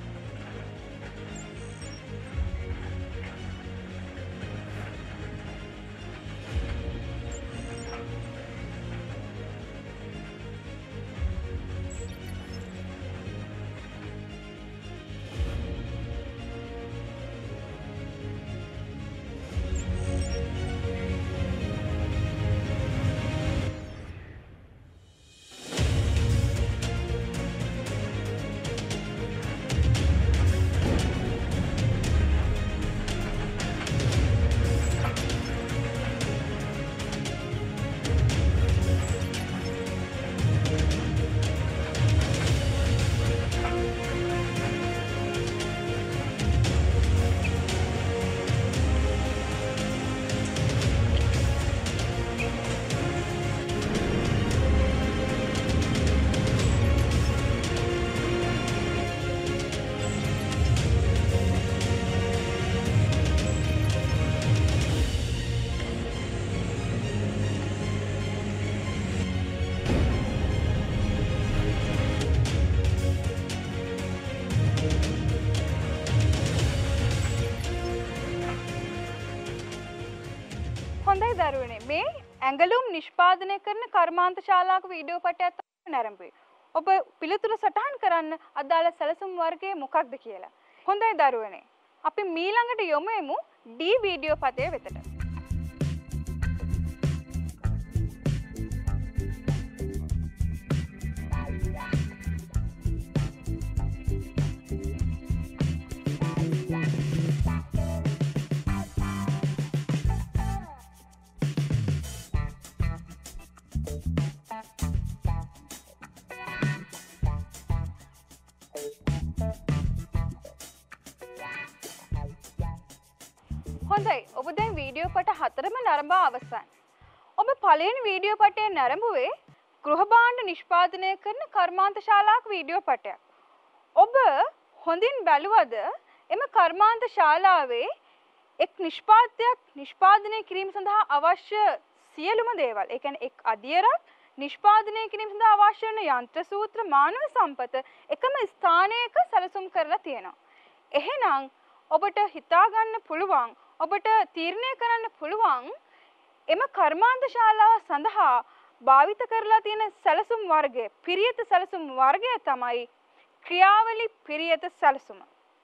හොඳයි දරුවනේ මේ ඇඟලුම් නිෂ්පාදනය කරන කර්මාන්ත ශාලාවක වීඩියෝ පටයක් තමයි නැරඹුවේ. ඔබ පිළිතුර සටහන් කරන්න අදාළ සැලසුම් වර්ගය මොකක්ද කියලා. හොඳයි දරුවනේ. අපි ඊළඟට යමු D වීඩියෝ පටය වෙතට. හොඳයි ඔබ දැන් වීඩියෝ පට 4ම නරඹා අවසන්. ඔබ පළවෙනි වීඩියෝ පටේ නරඹුවේ ගෘහ භාණ්ඩ නිෂ්පාදනය කරන කර්මාන්ත ශාලාවක වීඩියෝ පටයක්. ඔබ හොඳින් බැලුවද එම කර්මාන්ත ශාලාවේ එක් නිෂ්පාදයක් නිෂ්පාදනය කිරීම සඳහා අවශ්‍ය සියලුම දේවල්, ඒ කියන්නේ එක් අදියරක් නිෂ්පාදනය කිරීම සඳහා අවශ්‍ය වන යන්ත්‍ර සූත්‍ර මානව සම්පත එකම ස්ථානයක සැලසුම් කරලා තියෙනවා. එහෙනම් ඔබට හිතා ගන්න පුළුවන්, ඔබට තීරණය කරන්න පුළුවන් එම කර්මාන්ත ශාලාව සඳහා භාවිත කරලා තියෙන සැලසුම් වර්ගය, පිරියත සැලසුම් වර්ගය තමයි ක්‍රියාවලි පිරියත සැලසුම.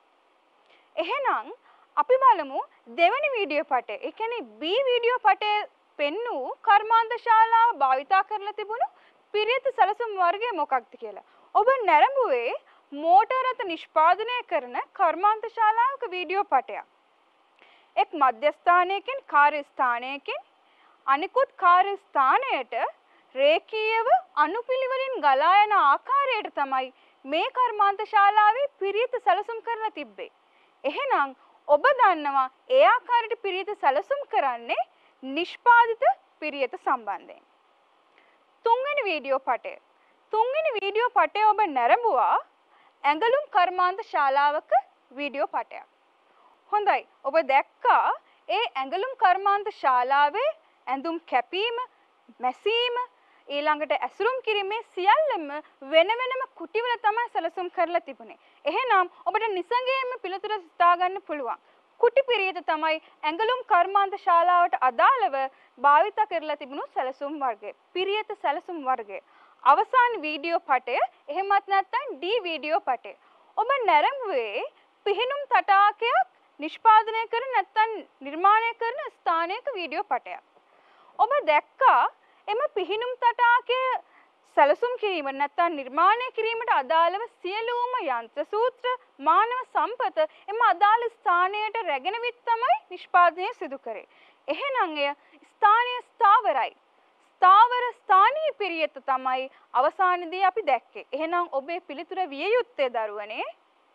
එහෙනම් අපි බලමු දෙවෙනි වීඩියෝ පටය. ඒ කියන්නේ B වීඩියෝ පටයේ පෙන්වූ කර්මාන්ත ශාලාව භාවිතා කරලා තිබුණු පිරියත සැලසුම් වර්ගය මොකක්ද කියලා. ඔබ නැරඹුවේ මෝටර රථ නිෂ්පාදනය කරන කර්මාන්ත ශාලාවක වීඩියෝ පටයක්. එක් මධ්‍යස්ථානයකින් කාර්ය ස්ථානයකින් අනිකුත් කාර්ය ස්ථානයට රේඛීයව අනුපිළිවෙලින් ගලා යන ආකාරයට තමයි මේ කර්මාන්ත ශාලාවේ පිරියත සැලසුම් කරලා තිබ්බේ. එහෙනම් ඔබ දන්නවා ඒ ආකාරයට පිරියත සැලසුම් කරන්නේ නිෂ්පාදිත පිරියත සම්බන්ධයෙන්. තුන්වෙනි වීඩියෝ පටය. තුන්වෙනි වීඩියෝ පටය ඔබ නැරඹුවා ඇඟලුම් කර්මාන්ත ශාලාවක වීඩියෝ පටයක්. හොඳයි ඔබ දැක්කා ඒ ඇඟලුම් කර්මාන්ත ශාලාවේ ඇඳුම් කැපීම, මැසීම, ඊළඟට ඇසුරුම් කිරීමේ සියල්ලම වෙන වෙනම කුටිවල තමයි සැලසුම් කරලා තිබුණේ. එහෙනම් ඔබට නිසංගයෙන්ම පිළිතුර සිතා ගන්න පුළුවන්. කුටි පිරියත තමයි ඇඟලුම් කර්මාන්ත ශාලාවට අදාළව භාවිත කරලා තිබුණු සැලසුම් වර්ගය. පිරියත සැලසුම් වර්ගය. අවසාන වීඩියෝ පටය එහෙමත් නැත්නම් D වීඩියෝ පටය. ඔබ නැරඹුවේ පිහිනුම් තටාකයක් නිෂ්පාදනය කරන නැත්නම් නිර්මාණය කරන ස්ථානයක වීඩියෝ පටයක්. ඔබ දැක්කා එම පිහිනුම් තටාකය සැලසුම් කිරීම නැත්නම් නිර්මාණය කිරීමට අදාළව සියලුම යන්ත්‍ර සූත්‍ර මානව සම්පත එම අදාළ ස්ථානයට රැගෙන විත් තමයි නිෂ්පාදනය සිදු කරේ. එහෙනම් එය ස්ථානීය ස්ථාවරයි. ස්ථාවර ස්ථානීය පිරියත තමයි අවසානයේදී අපි දැක්කේ. එහෙනම් ඔබේ පිළිතුර විය යුත්තේ දරුවනේ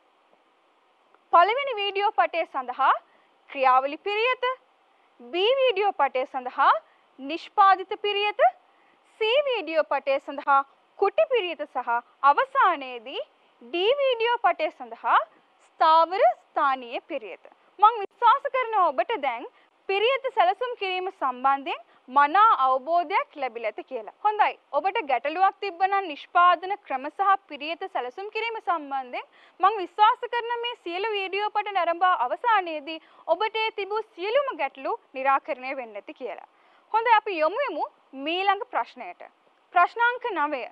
පළවෙනි වීඩියෝ පටය සඳහා ක්‍රියාවලි පිරියත, B වීඩියෝ පටය සඳහා නිෂ්පාදිත පිරියත, C වීඩියෝ පටය සඳහා කුටි පිරියත සහ අවසානයේදී D වීඩියෝ පටය සඳහා ස්ථාවර ස්ථානීය පිරියත. මම විශ්වාස කරනවා ඔබට දැන් පිරියත සැලසුම් කිරීම සම්බන්ධයෙන් මනා අවබෝධයක් ලැබිලා ඇති කියලා. හොඳයි. ඔබට ගැටලුවක් තිබ්බනම් නිෂ්පාදන ක්‍රම සහ පිරියත සැලසුම් කිරීම සම්බන්ධයෙන් මම විශ්වාස කරන මේ සියලු වීඩියෝ පට නරඹා අවසානයේදී ඔබට ඒ තිබූ සියලුම ගැටලු निराකරණය වෙන්න ඇති කියලා. හොඳයි අපි යමු ඊළඟ ප්‍රශ්නයට. ප්‍රශ්නාංක 9.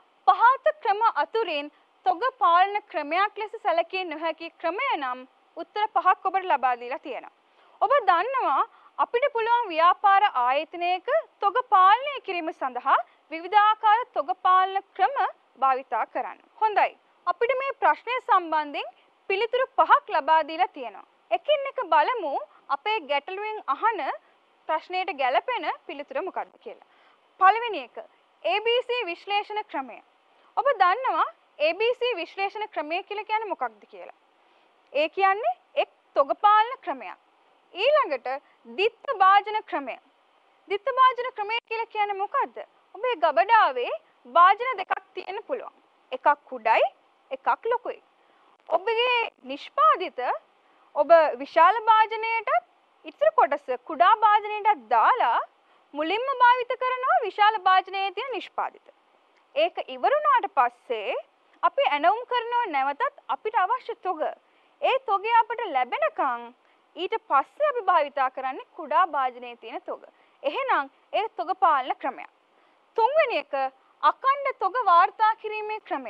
පහත ක්‍රම අතුරින් තොග පාලන ක්‍රමයක් ලෙස සැලකිය නොහැකි ක්‍රමය නම් උත්තර 5ක් ඔබට ලබා දීලා තියෙනවා. ඔබ දන්නවා අපිට පුළුවන් ව්‍යාපාර ආයතනයක තොග පාලනය කිරීම සඳහා විවිධාකාර තොග පාලන ක්‍රම භාවිතා කරන්න. හොඳයි. අපිට මේ ප්‍රශ්නය සම්බන්ධයෙන් පිළිතුරු 5ක් ලබා දීලා තියෙනවා. එකින් එක බලමු අපේ ගැටලුවෙන් අහන ප්‍රශ්නයට ගැලපෙන පිළිතුර මොකක්ද කියලා. පළවෙනි එක ABC විශ්ලේෂණ ක්‍රමය. ඔබ දන්නවා ABC විශ්ලේෂණ ක්‍රමය කියලා කියන්නේ මොකක්ද කියලා. ඒ කියන්නේ එක් තොග පාලන ක්‍රමයක්. ඊළඟට දිත්ත භාජන ක්‍රමය. දිත්ත භාජන ක්‍රමය කියලා කියන්නේ මොකද්ද? ඔබේ ගබඩාවේ භාජන දෙකක් තියෙන්න පුළුවන්. එකක් කුඩයි, එකක් ලොකුයි. ඔබගේ නිෂ්පාදිත ඔබ විශාල භාජනයට ඉතුරු කොටස කුඩා භාජනයටත් දාලා මුලින්ම භාවිත කරනවා විශාල භාජනයේ තියෙන නිෂ්පාදිත. ඒක ඉවර වුණාට පස්සේ අපි ඇනවුම් කරනවා නැවතත් අපිට අවශ්‍ය තොග. ඒ තොගය අපිට ලැබෙනකන් ඊට පස්සේ අපි භාවිතා කරන්නේ කුඩා භාජනයේ තියෙන තොග. එහෙනම් ඒ තොග පාලන ක්‍රමයක්. තුන්වෙනි එක අඛණ්ඩ තොග වාර්තා කිරීමේ ක්‍රමය.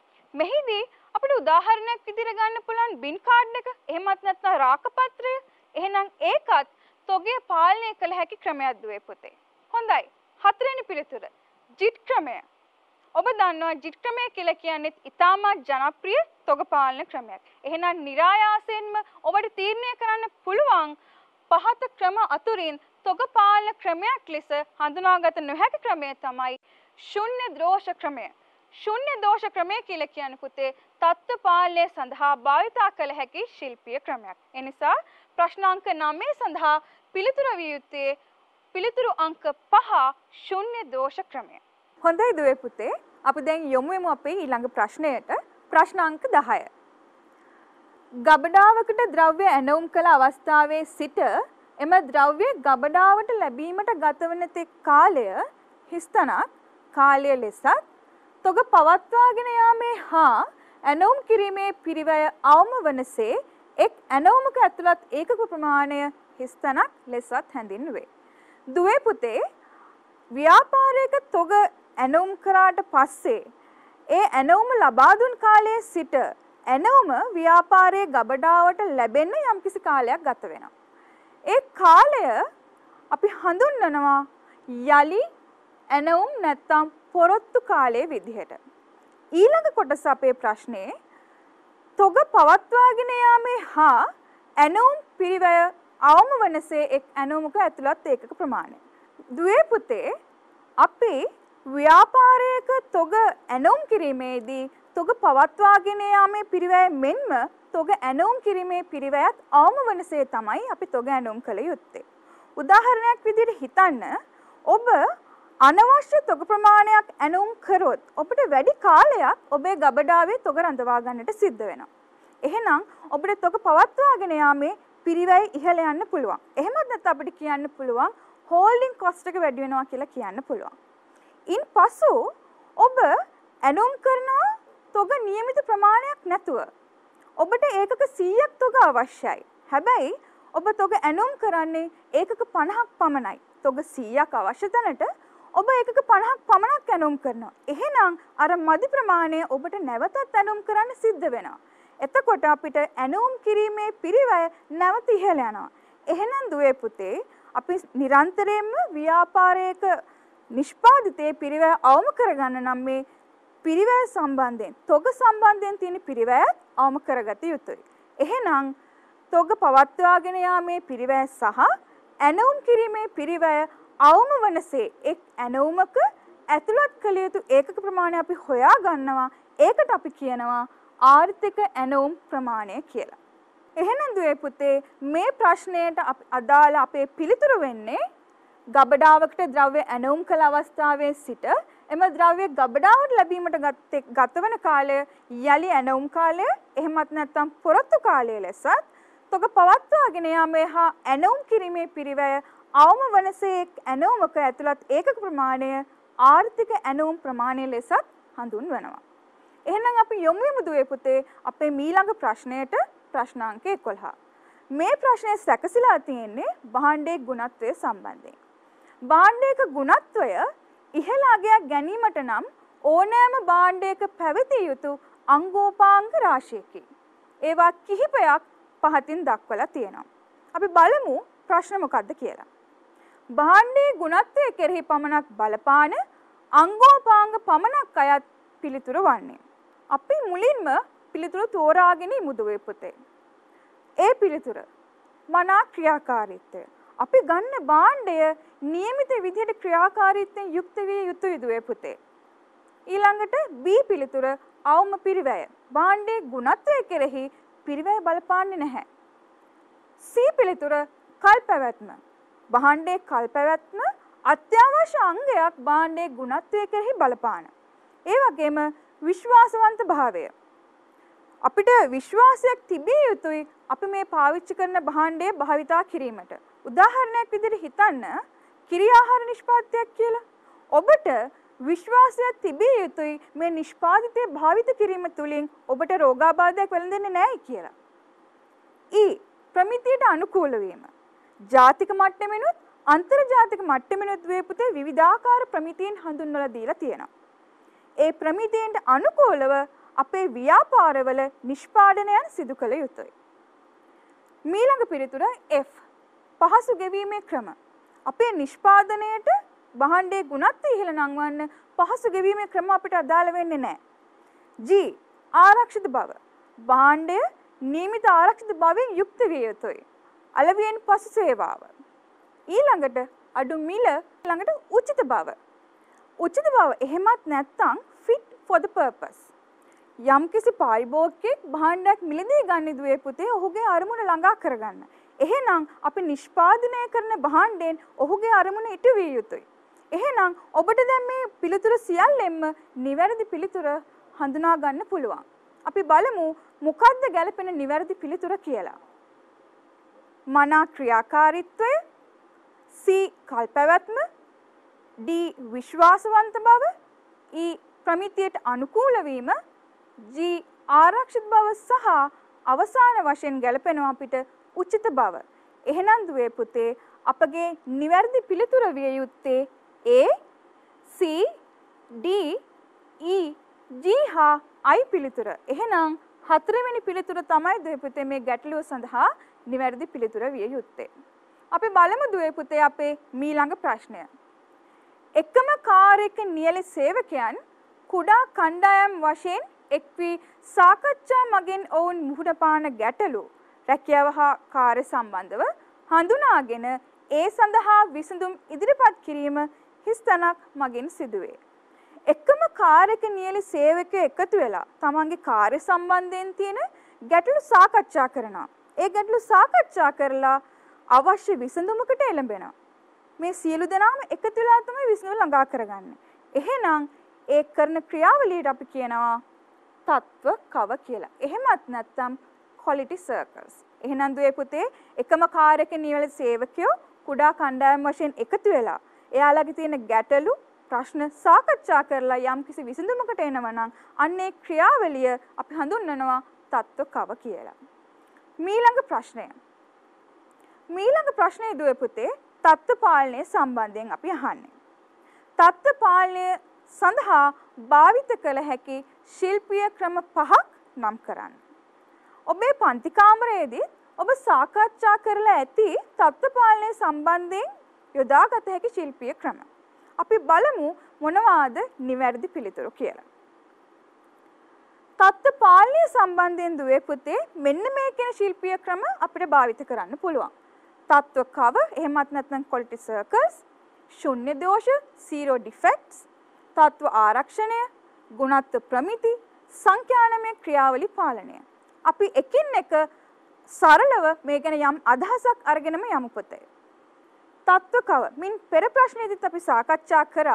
මෙහිදී අපිට උදාහරණයක් විදිහට ගන්න පුළුවන් බින් කාඩ් එක. එහෙමත් නැත්නම් රාකපත්‍රය. එහෙනම් ඒකත් තොගය පාලනය කළ හැකි ක්‍රමයක් දුවේ පුතේ. හොඳයි. හතරවෙනි පිළිතුර. ජිට් ක්‍රමය. ඔබ දන්නවා ජිට් ක්‍රමය කියලා කියන්නේ ඉතාමත් ජනප්‍රිය තොග පාලන ක්‍රමයක්. එහෙනම් નિરાයාසයෙන්ම ඔබට තීරණය කරන්න පුළුවන් පහත ක්‍රම අතුරින් තොග පාලන ක්‍රමයක් ලෙස හඳුනාගත නොහැකි ක්‍රමය තමයි ශුන්‍ය දෝෂ ක්‍රමය. ශුන්‍ය දෝෂ ක්‍රමය කියලා කියන්නේ පුතේ තත්ත්ව පාලනය සඳහා භාවිතා කළ හැකි ශිල්පීය ක්‍රමයක්. ඒ නිසා ප්‍රශ්නාංක 9 සඳහා පිළිතුර විය යුත්තේ පිළිතුරු අංක 5 ශුන්‍ය දෝෂ ක්‍රමය. හොඳයි දුවේ පුතේ. අපි දැන් යමු අපේ ඊළඟ ප්‍රශ්නයට. ප්‍රශ්නාංක 10. ගබඩාවකට ද්‍රව්‍ය ඇනවුම් කළ අවස්ථාවේ සිට එම ද්‍රව්‍ය ගබඩාවට ලැබීමට ගතවන තෙක් කාලය හිස්තනක් කාලය ලෙසත් තොග පවත්වාගෙන යාමේ හා ඇනවුම් කිරීමේ පිරිවැය අවම වනසේ එක් ඇනවුමක ඇතුළත් ඒකක ප්‍රමාණය හිස්තනක් ලෙසත් හැඳින්වේ. දුවේ පුතේ ව්‍යාපාරයක තොග ඇනවුම් කරාට පස්සේ ඒ ඇනවුම ලබා දුන් කාලයේ සිට ඇනවුම ව්‍යාපාරයේ ගබඩාවට ලැබෙන්න යම්කිසි කාලයක් ගත වෙනවා. ඒ කාලය අපි හඳුන්වනවා යලි ඇනවුම් නැත්නම් පොරොත්තු කාලයේ විදිහට. ඊළඟ කොටස අපේ ප්‍රශ්නේ තොග පවත්වාගෙන යාමේ හා ඇනවුම් පිරිවැය අවම වනසේ එක් ඇනවුමක ඇතුළත් ඒකක ප්‍රමාණය. දුවේ පුතේ අපි ව්‍යාපාරයක තොග ඇනවුම් කිරීමේදී තොග පවත්වාගෙන යාමේ පිරිවැය මෙන්ම තොග ඇනවුම් කිරීමේ පිරිවැයත් අවම වනසේ තමයි අපි තොග ඇනවුම් කළ යුත්තේ. උදාහරණයක් විදිහට හිතන්න ඔබ අනවශ්‍ය තොග ප්‍රමාණයක් ඇනවුම් කරොත් ඔබට වැඩි කාලයක් ඔබේ ගබඩාවේ තොග රඳවා ගන්නට සිද්ධ වෙනවා. එහෙනම් ඔබට තොග පවත්වාගෙන යාමේ පිරිවැය ඉහළ යන්න පුළුවන්. එහෙමත් නැත්නම් අපිට කියන්න පුළුවන් හෝල්ඩින් කොස්ට් එක වැඩි වෙනවා කියලා කියන්න පුළුවන්. ඉන්පසු ඔබ ඇනවුම් කරනවා තොග નિયમિત ප්‍රමාණයක් නැතුව. ඔබට ඒකක 100ක් තොග අවශ්‍යයි. හැබැයි ඔබ තොග ඇනවුම් කරන්නේ ඒකක 50ක් පමණයි. තොග 100ක් අවශ්‍ය තැනට ඔබ ඒකක 50ක් පමණක් ඇනවුම් කරනවා. එහෙනම් අර මදි ප්‍රමාණය ඔබට නැවතත් ඇනවුම් කරන්න සිද්ධ වෙනවා. එතකොට අපිට ඇනවුම් කිරීමේ පිරිවැය නැවත ඉහළ යනවා. එහෙනම් දුවේ පුතේ අපි නිරන්තරයෙන්ම ව්‍යාපාරයක නිෂ්පාදිතයේ පිරිවැය අවම කරගන්න නම් මේ පිරිවැය සම්බන්ධයෙන් තොග සම්බන්ධයෙන් තියෙන පිරිවැය අවම කරගත යුතුයි. එහෙනම් තොග පවත්වාගෙන යාමේ පිරිවැය සහ ඇනවුම් කිරීමේ පිරිවැය අවම වනසේ එක් ඇනවුමක ඇතුළත් කළ යුතු ඒකක ප්‍රමාණය අපි හොයා ගන්නවා. ඒකට අපි කියනවා ආර්ථික ඇනවුම් ප්‍රමාණය කියලා. එහෙනම් දුවේ පුතේ මේ ප්‍රශ්නයට අදාළ අපේ පිළිතුර වෙන්නේ ගබඩාවකට ද්‍රව්‍ය ඇනවුම් කළ අවස්ථාවේ සිට එම ද්‍රව්‍ය ගබඩාවට ලැබීමට ගතවන කාලය යලි ඇනවුම් කාලය එහෙමත් නැත්නම් පොරොත්තු කාලය ලෙසත් තොග පවත්වාගෙන යාමේ හා ඇනවුම් කිරීමේ පිරිවැය අවම වනසේ ඇනවුමක ඇතුළත් ඒකක ප්‍රමාණය ආර්ථික ඇනවුම් ප්‍රමාණය ලෙසත් හඳුන්වනවා. එහෙනම් අපි යොමු වෙමු දුවේ පුතේ අපේ ඊළඟ ප්‍රශ්නයට ප්‍රශ්නාංක 11. මේ ප්‍රශ්නේ සැකසීලා තියෙන්නේ භාණ්ඩයේ ගුණත්වය සම්බන්ධයෙන්. භාණ්ඩයක ගුණත්වය ඉහළ අගයක් ගැනීමට නම් ඕනෑම භාණ්ඩයක පැවතිය යුතු අංගෝපාංග රාශියකි. ඒවා කිහිපයක් පහතින් දක්වලා තියෙනවා. අපි බලමු ප්‍රශ්න මොකක්ද කියලා. භාණ්ඩයේ ගුණත්වය කෙරෙහි පමණක් බලපාන අංගෝපාංග පමණක් අයත් පිළිතුර වන්නේ. අපි මුලින්ම පිළිතුර තෝරාගෙන ඉමු දුවේ පුතේ. ඒ පිළිතුර මනා ක්‍රියාකාරීත්වය. අපි ගන්න භාණ්ඩය નિયમિત විදිහට ක්‍රියාකාරීත්වයෙන් යුක්ත විය යුතුයි දුවේ පුතේ. ඊළඟට B පිළිතුර අවම පිරිවැය. භාණ්ඩයේ ගුණත්වය කෙරෙහි පිරිවැය බලපාන්නේ නැහැ. C පිළිතුර කල් පැවැත්ම. භාණ්ඩයේ කල් පැවැත්ම අත්‍යවශ්‍ය අංගයක් භාණ්ඩයේ ගුණත්වය කෙරෙහි බලපාන. ඒ වගේම විශ්වාසවන්ත භාවය. අපිට විශ්වාසයක් තිබිය යුතුයි අපි මේ පාවිච්චි කරන භාණ්ඩය භාවිතා කිරීමට. උදාහරණයක් විදිහට හිතන්න කිරි ආහාර නිෂ්පාදනයක් කියලා. ඔබට විශ්වාසයක් තිබිය යුතුයි මේ නිෂ්පාදිතය භාවිත කිරීම තුළින් ඔබට රෝගාබාධයක් වැළඳෙන්නේ නැහැ කියලා. ප්‍රමිතියට අනුකූල වීම. ජාතික මට්ටමිනුත් අන්තර්ජාතික මට්ටමිනුත් වේ පුතේ විවිධාකාර ප්‍රමිතීන් හඳුන්වලා දීලා තියෙනවා. ඒ ප්‍රමිතීන්ට අනුකූලව අපේ ව්‍යාපාරවල නිෂ්පාදනයන් සිදු කළ යුතුයි. ඊළඟ පිළිතුර F. පහසු ගෙවීමේ ක්‍රම. අපේ නිෂ්පාදනයේට භාණ්ඩයේ ගුණත්වය ඉහළ නංවන්න පහසු ගෙවීමේ ක්‍රම අපිට අදාළ වෙන්නේ නැහැ. G. ආරක්ෂිත බව. භාණ්ඩය නියමිත ආරක්ෂිත බවෙන් යුක්ත විය යුතුයි. අලෙවියෙන් පසු සේවාව. ඊළඟට අඩු මිල ළඟට උචිත බව. උචිත බව එහෙමත් නැත්නම් fit for the purpose. යම්කිසි පාරිභෝගිකයෙක් භාණ්ඩයක් මිලදී ගන්න දුවේ පුතේ ඔහුගේ අරමුණ ළඟා කරගන්න. එහෙනම් අපි නිෂ්පාදනය කරන භාණ්ඩයෙන් ඔහුගේ අරමුණ ඉටු විය යුතුයි. එහෙනම් ඔබට දැන් මේ පිළිතුර සියල්ලෙන්ම නිවැරදි පිළිතුර හඳුනා ගන්න පුළුවන්. අපි බලමු මොකක්ද ගැළපෙන නිවැරදි පිළිතුර කියලා. මනා ක්‍රියාකාරීත්වය, C කල් පැවැත්ම, D විශ්වාසවන්ත බව, E ප්‍රමිතියට අනුකූල වීම, G ආරක්ෂිත බව සහ අවසාන වශයෙන් ගැළපෙනවා අපිට උචිත බව. එහෙනම් දුවේ පුතේ අපගේ නිවැරදි පිළිතුර විය යුත්තේ A, C, D, E, G හා I පිළිතුර. එහෙනම් හතරවෙනි පිළිතුර තමයි දුවේ පුතේ මේ ගැටලුව සඳහා නිවැරදි පිළිතුර විය යුත්තේ. අපි බලමු දුවේ පුතේ අපේ ඊළඟ ප්‍රශ්නය. එකම කාර්යයක නියැලි සේවකයන් කුඩා කණ්ඩායම් වශයෙන් එක් වී සාකච්ඡා මගින් ඔවුන් මුහුණ පාන ගැටලු රැකියාව හා කාර්ය සම්බන්ධව හඳුනාගෙන ඒ සඳහා විසඳුම් ඉදිරිපත් කිරීම හිස්තැනක් මගින් සිදුවේ. එකම කාර්යක නියැලි සේවකයෝ එකතු වෙලා තමන්ගේ කාර්ය සම්බන්ධයෙන් තියෙන ගැටලු සාකච්ඡා කරනවා. ඒ ගැටලු සාකච්ඡා කරලා අවශ්‍ය විසඳුමකට එළඹෙනවා. මේ සියලු දෙනාම එකතු වෙලා තමයි විසඳුම ළඟා කරගන්නේ. එහෙනම් ඒ කරන ක්‍රියාවලියට අපි කියනවා තත්ත්ව කව කියලා. එහෙමත් නැත්නම් quality circles. එහෙනම් දුවේ පුතේ එකම කාර්යක නියැලි සේවකයෝ කුඩා කණ්ඩායම් වශයෙන් එකතු වෙලා එයාලගේ තියෙන ගැටලු ප්‍රශ්න සාකච්ඡා කරලා යම්කිසි විසඳුමකට එනවා නම් අන්නේ ක්‍රියාවලිය අපි හඳුන්වනවා තත්ත්ව කව කියලා. ඊළඟ ප්‍රශ්නය. ඊළඟ ප්‍රශ්නේ දුවේ පුතේ තත්ත්ව පාලනය සම්බන්ධයෙන් අපි අහන්නේ. තත්ත්ව පාලනය සඳහා භාවිත කළ හැකි ශිල්පීය ක්‍රම 5ක් නම් කරන්න. ඔබේ පන්ති කාමරයේදී ඔබ සාකච්ඡා කරලා ඇති තත්ත්ව පාලනය සම්බන්ධයෙන් යොදාගත හැකි ශිල්පීය ක්‍රම. අපි බලමු මොනවාද නිවැරදි පිළිතුරු කියලා. තත්ත්ව පාලනය සම්බන්ධයෙන් දුවේ පුතේ මෙන්න මේ කියන ශිල්පීය ක්‍රම අපිට භාවිත කරන්න පුළුවන්. තත්ත්ව කව එහෙමත් නැත්නම් quality circles, ශුන්‍ය දෝෂ, zero defects, තත්ත්ව ආරක්ෂණය, ගුණත්ව ප්‍රමිති, සංඛ්‍යානමය ක්‍රියාවලි පාලනය. අපි එකින් එක සරලව මේ ගැන යම් අදහසක් අරගෙනම යමු පුතේ. තත්ත්ව කව මින් පෙර ප්‍රශ්නයේදීත් අපි සාකච්ඡා කරා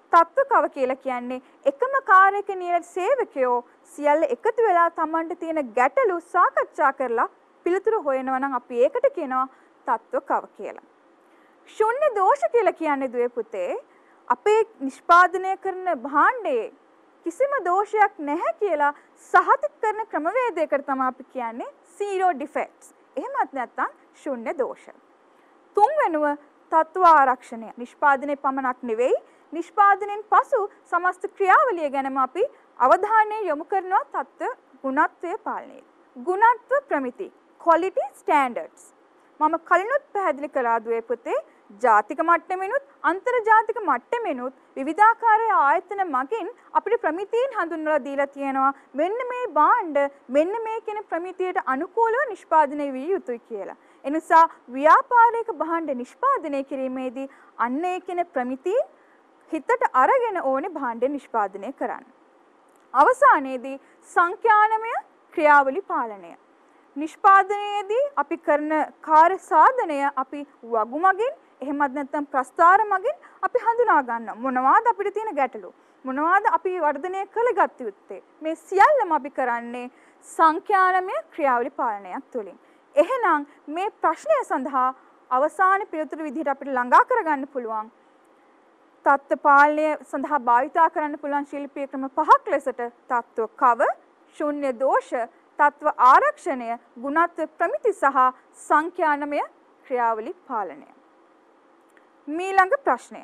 තත්ත්ව කව කියලා කියන්නේ එකම කාර්යයක නියත සේවකයෝ සියල්ල එකතු වෙලා Tamanට තියෙන ගැටලු සාකච්ඡා කරලා පිළිතුරු හොයනවා නම් අපි ඒකට කියනවා තත්ත්ව කව කියලා. ශුන්‍ය දෝෂ කියලා කියන්නේ දුවේ පුතේ අපේ නිෂ්පාදනය කරන භාණ්ඩයේ කිසිම දෝෂයක් නැහැ කියලා සහතික කරන ක්‍රමවේදයකට තමයි අපි කියන්නේ zero defects. එහෙමත් නැත්නම් ශුන්‍ය දෝෂ. තුන්වෙනුව තත්ත්ව ආරක්ෂණය. නිෂ්පාදනයේ පමණක් නෙවෙයි නිෂ්පාදනයෙන් පසු සමස්ත ක්‍රියාවලිය ගැනම අපි අවධානය යොමු කරනවා තත්ත්ව ගුණත්වය පාලනයේ. ගුණත්ව ප්‍රමිති quality standards. මම කලිනුත් පැහැදිලි කළා දුවේ පුතේ ජාතික මට්ටමිනුත් අන්තර්ජාතික මට්ටමිනුත් විවිධාකාර ආයතන මගින් අපිට ප්‍රමිතීන් හඳුන්වලා දීලා තියෙනවා මෙන්න මේ භාණ්ඩ මෙන්න මේ කියන ප්‍රමිතියට අනුකූලව නිෂ්පාදනය විය යුතුයි කියලා. ඒ නිසා ව්‍යාපාරික භාණ්ඩ නිෂ්පාදනය කිරීමේදී අන්න ඒ කියන ප්‍රමිතීන් හිතට අරගෙන ඕනේ භාණ්ඩ නිෂ්පාදනය කරන්න. අවසානයේදී සංඛ්‍යානමය ක්‍රියාවලි පාලනය. නිෂ්පාදනයේදී අපි කරන කාර්ය සාධනය අපි වගු මගින් එහෙමත් නැත්නම් ප්‍රස්ථාර මගින් අපි හඳුනා ගන්නවා. මොනවාද අපිට තියෙන ගැටලු? මොනවාද අපි වර්ධනය කළගත් යුත්තේ? මේ සියල්ලම අපි කරන්නේ සංඛ්‍යානමය ක්‍රියාවලි පාලනයක් තුළින්. එහෙනම් මේ ප්‍රශ්නය සඳහා අවසාන පිළිතුරු විදිහට අපිට ළඟා කරගන්න පුළුවන් තත්ත්ව පාලනය සඳහා භාවිතා කරන්න පුළුවන් ශිල්පීය ක්‍රම 5ක් ලෙසට තත්ත්ව කව, ශුන්‍ය දෝෂ, තත්ත්ව ආරක්ෂණය, ගුණත්ව ප්‍රමිති සහ සංඛ්‍යානමය ක්‍රියාවලි පාලනය. මීළඟ ප්‍රශ්නය.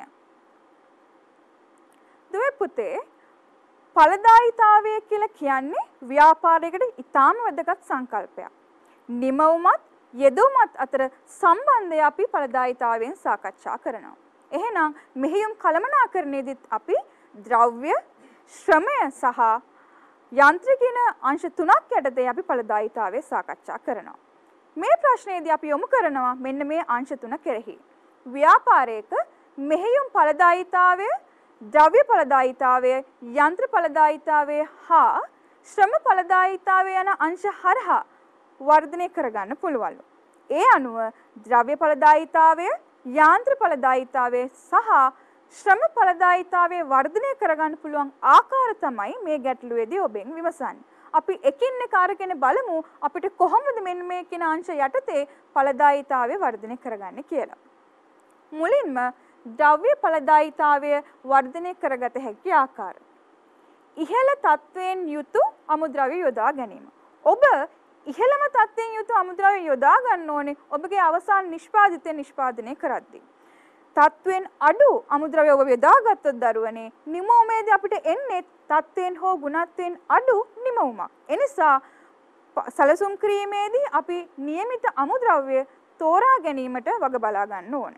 දුවේ පුතේ ඵලදායීතාවය කියලා කියන්නේ ව්‍යාපාරයකට ඉතාම වැදගත් සංකල්පයක්. නිමවුමත් යෙදුමත් අතර සම්බන්ධය අපි ඵලදායීතාවයෙන් සාකච්ඡා කරනවා. එහෙනම් මෙහෙයුම් කළමනාකරණයේදීත් අපි ද්‍රව්‍ය, ශ්‍රමය සහ යන්ත්‍ර කියන අංශ තුනක් යටතේ අපි ඵලදායීතාවය සාකච්ඡා කරනවා. මේ ප්‍රශ්නයේදී අපි යොමු කරනවා මෙන්න මේ අංශ තුන කෙරෙහි. ව්‍යාපාරයක මෙහෙයුම් ඵලදායීතාවය, ද්‍රව්‍ය ඵලදායීතාවය, යන්ත්‍ර ඵලදායීතාවය හා ශ්‍රම ඵලදායීතාවය යන අංශ හරහා වර්ධනය කරගන්න පුළුවන්ලු. ඒ අනුව ද්‍රව්‍ය ඵලදායීතාවය, යාන්ත්‍ර ඵලදායීතාවය සහ ශ්‍රම ඵලදායීතාවය වර්ධනය කරගන්න පුළුවන් ආකාර තමයි මේ ගැටලුවේදී ඔබෙන් විමසන්නේ. අපි එකින් එක අරගෙන බලමු අපිට කොහොමද මෙන්න මේ කියන අංශ යටතේ ඵලදායීතාවය වර්ධනය කරගන්නේ කියලා. මුලින්ම ද්‍රව්‍ය ඵලදායීතාවය වර්ධනය කරගත හැකි ආකාර. ඉහළ තත්වයෙන් යුතු අමුද්‍රව්‍ය යොදා ගැනීම. ඔබ ඉහළම තත්ත්වයෙන් යුතු අමුද්‍රව්‍ය යොදා ගන්න ඕනේ ඔබගේ අවසාන නිෂ්පාදිතය නිෂ්පාදනය කරද්දී. තත්ත්වයෙන් අඩු අමුද්‍රව්‍ය ඔබ යොදාගත්තොත් දරුවනේ නිමවුමේදී අපිට එන්නේ තත්ත්වයෙන් හෝ ගුණත්වයෙන් අඩු නිමවුමක්. එනිසා සැලසුම් කිරීමේදී අපි નિયમિત අමුද්‍රව්‍ය තෝරා ගැනීමට වග බලා ගන්න ඕනේ.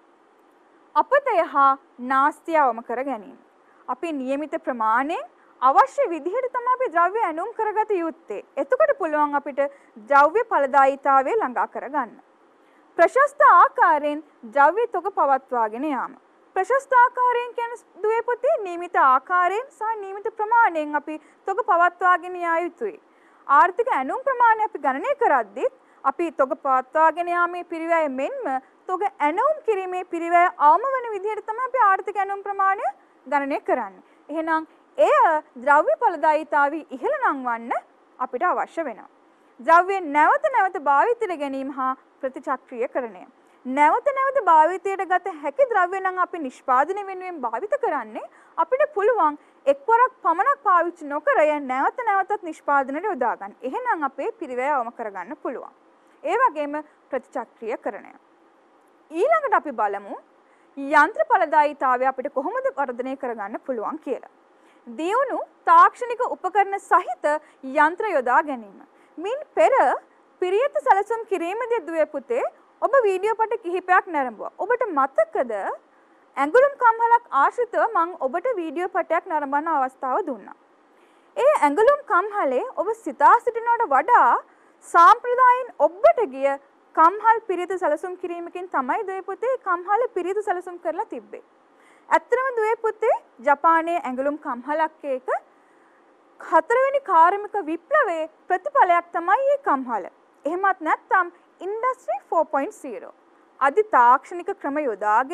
අපතය හා නාස්තිය අවම කර ගැනීම. අපි નિયમિત ප්‍රමාණයෙන් අවශ්‍ය විදිහට තමයි අපි ද්‍රව්‍ය ඇනුම් කරගත යුත්තේ. එතකොට පුළුවන් අපිට ද්‍රව්‍ය ඵලදායීතාවය ළඟා කරගන්න. ප්‍රශස්ත ආකාරයෙන් ද්‍රව්‍ය තොග පවත්වාගෙන යාම. ප්‍රශස්ත ආකාරයෙන් කියන්නේ දුවේ පුතේ නියමිත ආකාරයෙන් සහ නියමිත ප්‍රමාණයෙන් අපි තොග පවත්වාගෙන යා යුතුයි. ආර්ථික ඇනුම් ප්‍රමාණය අපි ගණනය කරද්දී අපි තොග පවත්වාගෙන යාමේ පිරිවැය මෙන්ම තොග ඇනුම් කිරීමේ පිරිවැය අවම වෙන විදිහට තමයි අපි ආර්ථික ඇනුම් ප්‍රමාණය ගණනය කරන්නේ. එහෙනම් එය ද්‍රව්‍ය ඵලදායීතාවය ඉහළ නංවන්න අපිට අවශ්‍ය වෙනවා. ද්‍රව්‍ය නැවත නැවත භාවිතයට ගැනීම හා ප්‍රතිචක්‍රීයකරණය. නැවත නැවත භාවිතයට ගත හැකි ද්‍රව්‍ය නම් අපි නිෂ්පාදනය වෙනුවෙන් භාවිත කරන්නේ අපිට පුළුවන් එක්වරක් පමණක් පාවිච්චි නොකර නැවත නැවතත් නිෂ්පාදනයට යොදා ගන්න. එහෙනම් අපේ පිරිවැය අවම කරගන්න පුළුවන්. ඒ වගේම ප්‍රතිචක්‍රීයකරණය. ඊළඟට අපි බලමු යන්ත්‍ර ඵලදායීතාවය අපිට කොහොමද වර්ධනය කරගන්න පුළුවන් කියලා. දියුණු තාක්ෂණික උපකරණ සහිත යන්ත්‍ර යොදා ගැනීම. මින් පෙර පිරියත සැලසුම් කිරීමේදී දුවේ පුතේ ඔබ වීඩියෝ පට කිහිපයක් නැරඹුවා. ඔබට මතකද ඇඟලුම් කම්හලක් ආශ්‍රිතව මම ඔබට වීඩියෝ පටයක් නරඹන අවස්ථාව දුන්නා. ඒ ඇඟලුම් කම්හලේ ඔබ සිතා සිටිනවට වඩා සාම්ප්‍රදායින් ඔබට ගිය කම්හල් පිරියත සැලසුම් කිරීමකින් තමයි දුවේ පුතේ කම්හල පිරියත සැලසුම් කරලා තිබ්බේ. ඇත්තටම දුවේ පුතේ ජපානයේ ඇඟලුම් කම්හලක් එක හතරවෙනි කාර්මික විප්ලවයේ ප්‍රතිඵලයක් තමයි මේ කම්හල. එහෙමත් නැත්නම් ඉන්ඩස්ට්‍රි 4.0. අධි තාක්ෂණික ක්‍රම යොදාගෙන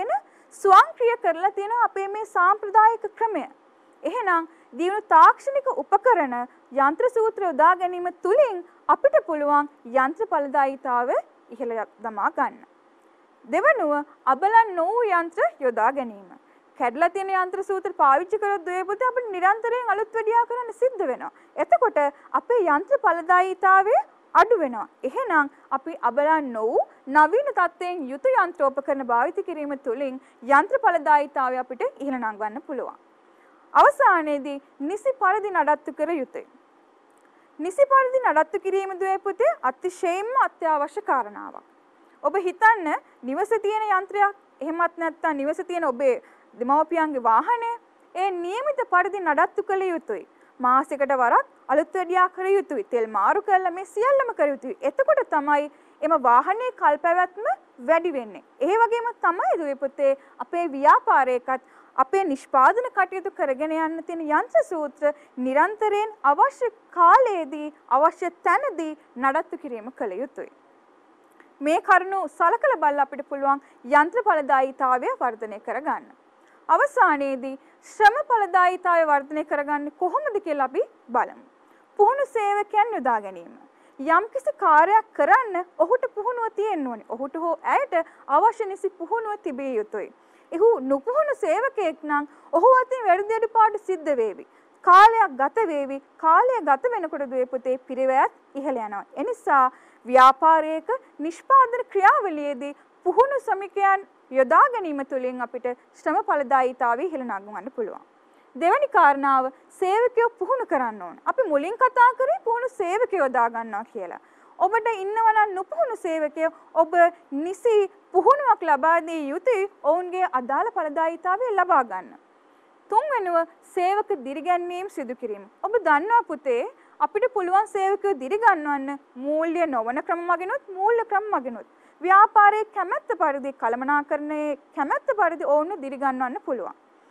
ස්වයංක්‍රීය කරලා තියෙනවා අපේ මේ සාම්ප්‍රදායික ක්‍රමය. එහෙනම් දියුණු තාක්ෂණික උපකරණ යන්ත්‍ර සූත්‍ර යොදා ගැනීම තුලින් අපිට පුළුවන් යන්ත්‍ර ඵලදායීතාවය ඉහළ දමා ගන්න. දෙවනුව අබලන් නොවූ යන්ත්‍ර යොදා ගැනීම. කැඩලා තියෙන යන්ත්‍ර සූත්‍ර පාවිච්චි කරොත් දෙයපොත අපිට නිරන්තරයෙන් අලුත් වැඩියා කරන්න සිද්ධ වෙනවා. එතකොට අපේ යන්ත්‍ර ඵලදායීතාවය අඩු වෙනවා. එහෙනම් අපි අබලන් නොවූ නවීන තත්ත්වයෙන් යුතු යන්ත්‍රෝපකරණ භාවිත කිරීම තුළින් යන්ත්‍ර ඵලදායීතාවය අපිට ඉහළ නංවන්න පුළුවන්. අවසානයේදී නිසි පරිදි නඩත්තු කර යුතුයි. නිසි පරිදි නඩත්තු කිරීම දුවේ අතිශයින්ම අත්‍යවශ්‍ය කාරණාවක්. ඔබ හිතන්න නිවසේ තියෙන යන්ත්‍රයක් එහෙමත් නැත්නම් නිවසේ තියෙන ඔබේ දෙමව්පියන්ගේ වාහනය ඒ නියමිත පරිදි නඩත්තු කළ යුතුයි. මාසයකට වරක් අලුත් වැඩියා කර යුතුයි. තෙල් මාරු කරලා මේ සියල්ලම කර යුතුයි. එතකොට තමයි එම වාහනේ කල්පැවැත්ම වැඩි වෙන්නේ. ඒ වගේම තමයි දුවේ පුතේ අපේ ව්‍යාපාරයකත් අපේ නිෂ්පාදන කටයුතු කරගෙන යන්න තියෙන යන්ත්‍ර සූත්‍ර නිරන්තරයෙන් අවශ්‍ය කාලයේදී අවශ්‍ය තැනදී නඩත්තු කිරීම කළ යුතුයි. මේ කරුණු සලකලා බලලා අපිට පුළුවන් යන්ත්‍ර ඵලදායීතාවය වර්ධනය කරගන්න. අවසානයේදී ශ්‍රම ඵලදායීතාවය වර්ධනය කරගන්නේ කොහොමද කියලා අපි බලමු. පුහුණු සේවකයන් යොදා ගැනීම. යම්කිසි කාර්යයක් කරන්න ඔහුට පුහුණුව තියෙන්න ඕනේ. ඔහුට හෝ ඇයට අවශ්‍ය නිසි පුහුණුව තිබිය යුතුයි. එහු නුපුහුණු සේවකයෙක් නම් ඔහු අතින් වැරදි අඩුපාඩු සිද්ධ වේවි. කාලයක් ගත වේවි. කාලය ගත වෙනකොට දුවේ පුතේ පිරිවැයත් ඉහළ යනවා. එනිසා ව්‍යාපාරයක නිෂ්පාදන ක්‍රියාවලියේදී පුහුණු ශ්‍රමිකයන් යොදා ගැනීම තුළින් අපිට ශ්‍රම ඵලදායීතාවය ඉහළ නංවන්න පුළුවන්. දෙවැනි කාරණාව සේවකයෝ පුහුණු කරන්න ඕන. අපි මුලින් කතා කරේ පුහුණු සේවකයෝ යොදා ගන්නවා කියලා. ඔබට ඉන්නවා නම් නුපුහුණු සේවකයෝ ඔබ නිසි පුහුණුවක් ලබා දිය යුතුයි ඔවුන්ගේ අදාළ ඵලදායීතාවය ලබා ගන්න. තුන්වෙනුව සේවක දිරිගැන්වීම සිදු කිරීම. ඔබ දන්නවා පුතේ අපිට පුළුවන් සේවකයෝ දිරිගන්වන්න මූල්‍ය නොවන ක්‍රම මගිනුත් මූල්‍ය ක්‍රම මගිනුත් ව්‍යාපාරයේ කැමැත්ත පරිදි කළමනාකරණයේ කැමැත්ත පරිදි ඔවුන්ව දිරිගන්වන්න පුළුවන්.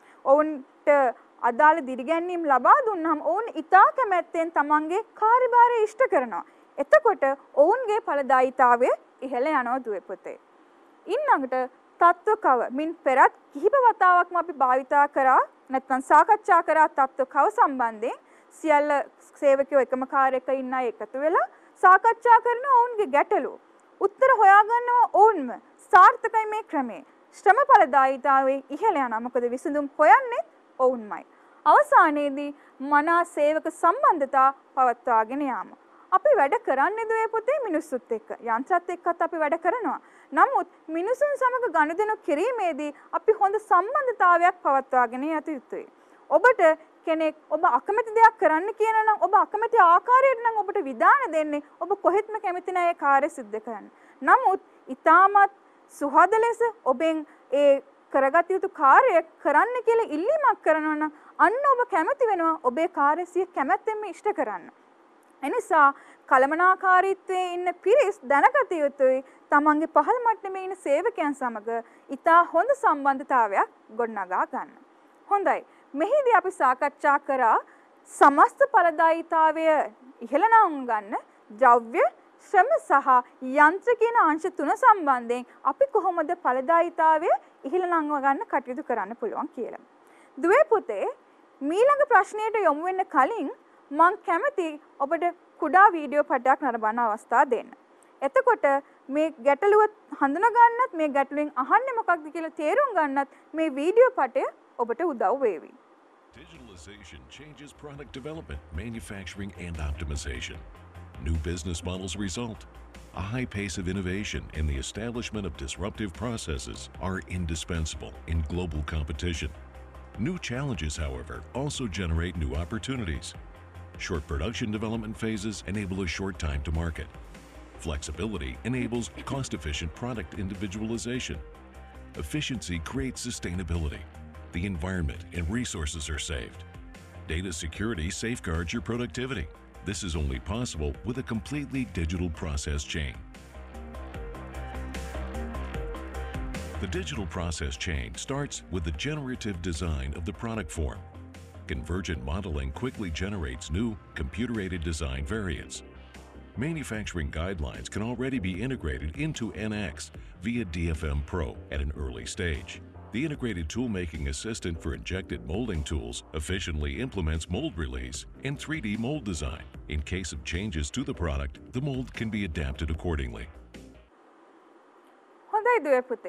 ඔවුන්ට අදාළ දිරිගැන්වීම් ලබා දුන්නාම ඔවුන් ඉතා කැමැත්තෙන් තමන්ගේ කාර්යභාරය ඉෂ්ට කරනවා. එතකොට ඔවුන්ගේ ඵලදායීතාවය ඉහළ යනවා දුවේ පුතේ. ඊළඟට තත්ත්ව කව මින් පෙරත් කිහිප වතාවක්ම අපි භාවිතා කරා නැත්නම් සාකච්ඡා කරා තත්ත්ව කව සම්බන්ධයෙන් සියල්ල සේවකයෝ එකම කාර්යයක ඉන්න අය එකතු වෙලා සාකච්ඡා කරන ඔවුන්ගේ ගැටලු උත්තර හොයාගන්නවා ඔවුන්ම. සාර්ථකයි මේ ක්‍රමය. ශ්‍රම ඵලදායීතාවයේ ඉහළ යනවා. මොකද විසඳුම් හොයන්නේ ඔවුන්මයි. අවසානයේදී මනා සේවක සම්බන්ධතා පවත්වාගෙන යාම. අපි වැඩ කරන්නේ දුවේ පුතේ මිනිස්සුත් එක්ක. යන්ත්‍රත් එක්කත් අපි වැඩ කරනවා. නමුත් මිනිසුන් සමග ගනුදෙනු කිරීමේදී අපි හොඳ සම්බන්ධතාවයක් පවත්වාගෙන යත යුතුයි. ඔබට කෙනෙක් ඔබ අකමැති දෙයක් කරන්න කියන නම් ඔබ අකමැති ආකාරයට නම් ඔබට විධාන දෙන්නේ ඔබ කොහෙත්ම කැමති නැහැ ඒ කාර්ය සිද්ධ කරන්න. නමුත් ඊටමත් සුහද ලෙස ඔබෙන් ඒ කරගත යුතු කාර්යය කරන්න කියලා ඉල්ලීමක් කරනවා නම් අන්න ඔබ කැමති වෙනවා ඔබේ කාර්ය සිය කැමැත්තෙන්ම ඉෂ්ට කරන්න. එනිසා කළමනාකාරීත්වයේ ඉන්න පිරිස් දැනගත යුතුයි තමන්ගේ පහළ මට්ටමේ ඉන්න සේවකයන් සමග ඉතා හොඳ සම්බන්ධතාවයක් ගොඩනගා ගන්න. හොඳයි. මෙහිදී අපි සාකච්ඡා කරා සමස්ත ඵලදායීතාවය ඉහළ නංවන්න ද්‍රව්‍ය, ශ්‍රම සහ යන්ත්‍ර කියන අංශ තුන සම්බන්ධයෙන් අපි කොහොමද ඵලදායීතාවය ඉහළ නංව ගන්න කටයුතු කරන්න පුළුවන් කියලා. දුවේ පුතේ ඊළඟ ප්‍රශ්නයට යොමු වෙන්න කලින් මම කැමති ඔබට කුඩා වීඩියෝ පටයක් නරඹන අවස්ථාව දෙන්න. එතකොට මේ ගැටලුව හඳුනා ගන්නත් මේ ගැටලුවෙන් අහන්නේ මොකක්ද කියලා තේරුම් ගන්නත් මේ වීඩියෝ පටය ඔබට උදව් වේවි. Digitalization changes product development, manufacturing, and optimization. New business models result. A high pace of innovation and the establishment of disruptive processes are indispensable in global competition. New challenges, however, also generate new opportunities. Short production development phases enable a short time to market. Flexibility enables cost-efficient product individualization. Efficiency creates sustainability. The environment and resources are saved. Data security safeguards your productivity. This is only possible with a completely digital process chain. The digital process chain starts with the generative design of the product form. Convergent modeling quickly generates new computer-aided design variants. Manufacturing guidelines can already be integrated into NX via DFM Pro at an early stage. The integrated tool-making assistant for injected molding tools efficiently implements mold release and 3D mold design. In case of changes to the product, the mold can be adapted accordingly. හොඳයි දුවේ පුතේ.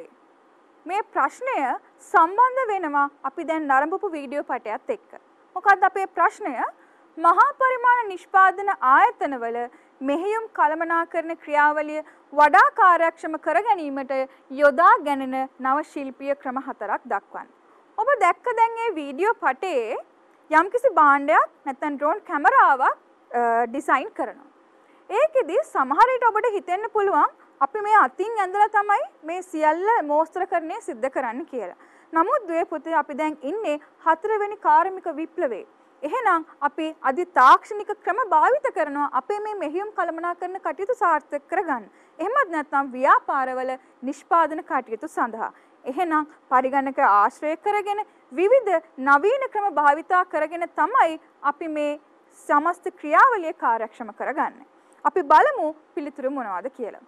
මේ ප්‍රශ්නය සම්බන්ධ වෙනවා අපි දැන් නරඹපු video පටයත් එක්ක. මොකක්ද අපේ ප්‍රශ්නය? මහා පරිමාණ නිෂ්පාදන ආයතනවල මෙහෙයුම් කළමනාකරණ ක්‍රියාවලිය වඩා කාර්යක්ෂම කර ගැනීමට යොදා ගැනෙන නව ශිල්පීය ක්‍රම 4ක් දක්වන්න. ඔබ දැක්ක දැන් මේ වීඩියෝ පටයේ යම්කිසි භාණ්ඩයක් නැත්නම් ඩ්‍රෝන් කැමරාවක් ඩිසයින් කරනවා. ඒකෙදි සමහර විට ඔබට හිතෙන්න පුළුවන් අපි මේ අතින් ඇඳලා තමයි මේ සියල්ල මෝස්තරකරණය සිද්ධ කරන්න කියලා. නමුත් දුවේ පුතේ අපි දැන් ඉන්නේ 4 වෙනි කාර්මික විප්ලවයේ. එහෙනම් අපි අධි තාක්ෂණික ක්‍රම භාවිත කරනවා අපේ මේ මෙහෙයුම් කළමනාකරණ කටයුතු සාර්ථක කරගන්න. එහෙමත් නැත්නම් ව්‍යාපාරවල නිෂ්පාදන කටයුතු සඳහා. එහෙනම් පරිගණක ආශ්‍රය කරගෙන විවිධ නවීන ක්‍රම භාවිතා කරගෙන තමයි අපි මේ සමස්ත ක්‍රියාවලිය කාර්යක්ෂම කරගන්නේ. අපි බලමු පිළිතුරු මොනවද කියලා.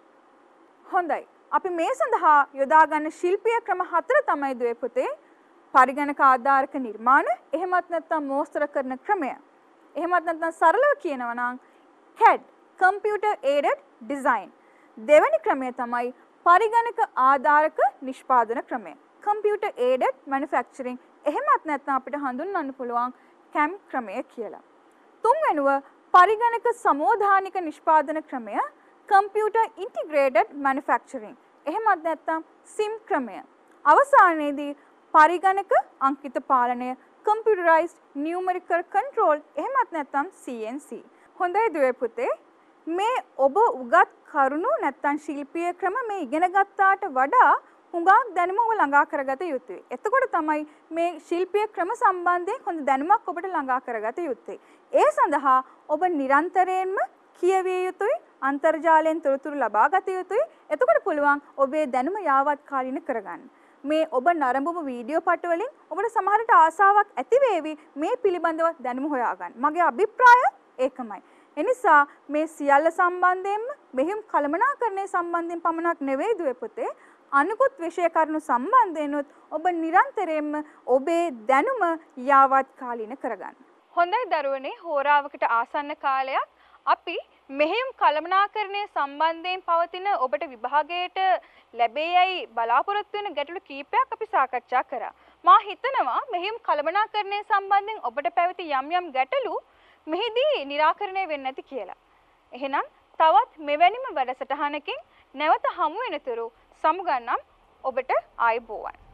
හොඳයි. අපි මේ සඳහා යොදා ගන්න ශිල්පීය ක්‍රම 4 තමයි දුවේ පුතේ. පරිගණක ආධාරක නිර්මාණ, එහෙමත් නැත්නම් මෝස්තරකරණ ක්‍රමය. එහෙමත් නැත්නම් සරලව කියනවා නම් CAD computer aided design. දෙවෙනි ක්‍රමය තමයි පරිගණක ආධාරක නිෂ්පාදන ක්‍රමය. computer aided manufacturing. එහෙමත් නැත්නම් අපිට හඳුන්වන්න පුළුවන් CAM ක්‍රමය කියලා. තුන්වෙනුව පරිගණක සමෝධානික නිෂ්පාදන ක්‍රමය computer integrated manufacturing. එහෙමත් නැත්නම් SIM ක්‍රමය. අවසානයේදී පරිගණක අංකිත පාලනය computerized numerical control එහෙමත් නැත්නම් CNC. හොඳයි දුවේ පුතේ. මේ ඔබ උගත් කරුණු නැත්නම් ශිල්පීය ක්‍රම මේ ඉගෙන ගත්තාට වඩා හුඟක් දැනුම ඔබ ළඟා කරගත යුතුයි. එතකොට තමයි මේ ශිල්පීය ක්‍රම සම්බන්ධයෙන් හොඳ දැනුමක් ඔබට ළඟා කරගත යුත්තේ. ඒ සඳහා ඔබ නිරන්තරයෙන්ම කියවිය යුතුයි, අන්තර්ජාලයෙන් තොරතුරු ලබා ගත යුතුයි. එතකොට පුළුවන් ඔබේ දැනුම යාවත් කාලින කරගන්න. මේ ඔබ නරඹපු වීඩියෝ පට වලින් ඔබට සමහරට ආසාවක් ඇති වේවි මේ පිළිබඳව දැනුම හොයාගන්න. මගේ අභිප්‍රාය ඒකමයි. එනිසා මේ සියල්ල සම්බන්ධයෙන්ම මෙහිම් කළමනාකරණය සම්බන්ධයෙන් පමණක් නෙවෙයි දුවේ පුතේ අනිකුත් විෂය කරුණු සම්බන්ධයෙන්ුත් ඔබ නිරන්තරයෙන්ම ඔබේ දැනුම යාවත් කාලින කරගන්න. හොඳයි දරුවනේ, හෝරාවකට ආසන්න කාලයක් අපි මෙහෙයුම් කළමනාකරණය සම්බන්ධයෙන් පවතින ඔබට විභාගයට ලැබෙයි බලාපොරොත්තු වෙන ගැටලු කීපයක් අපි සාකච්ඡා කරා. මා හිතනවා මෙහෙයුම් කළමනාකරණය සම්බන්ධයෙන් ඔබට පැවති යම් යම් ගැටලු මෙහිදී निराකරණය වෙන්නේ නැති කියලා. එහෙනම් තවත් මෙවැනිම වැඩසටහනකින් නැවත හමු වෙනතුරු සමුගන්නම් ඔබට ආයුබෝවන්.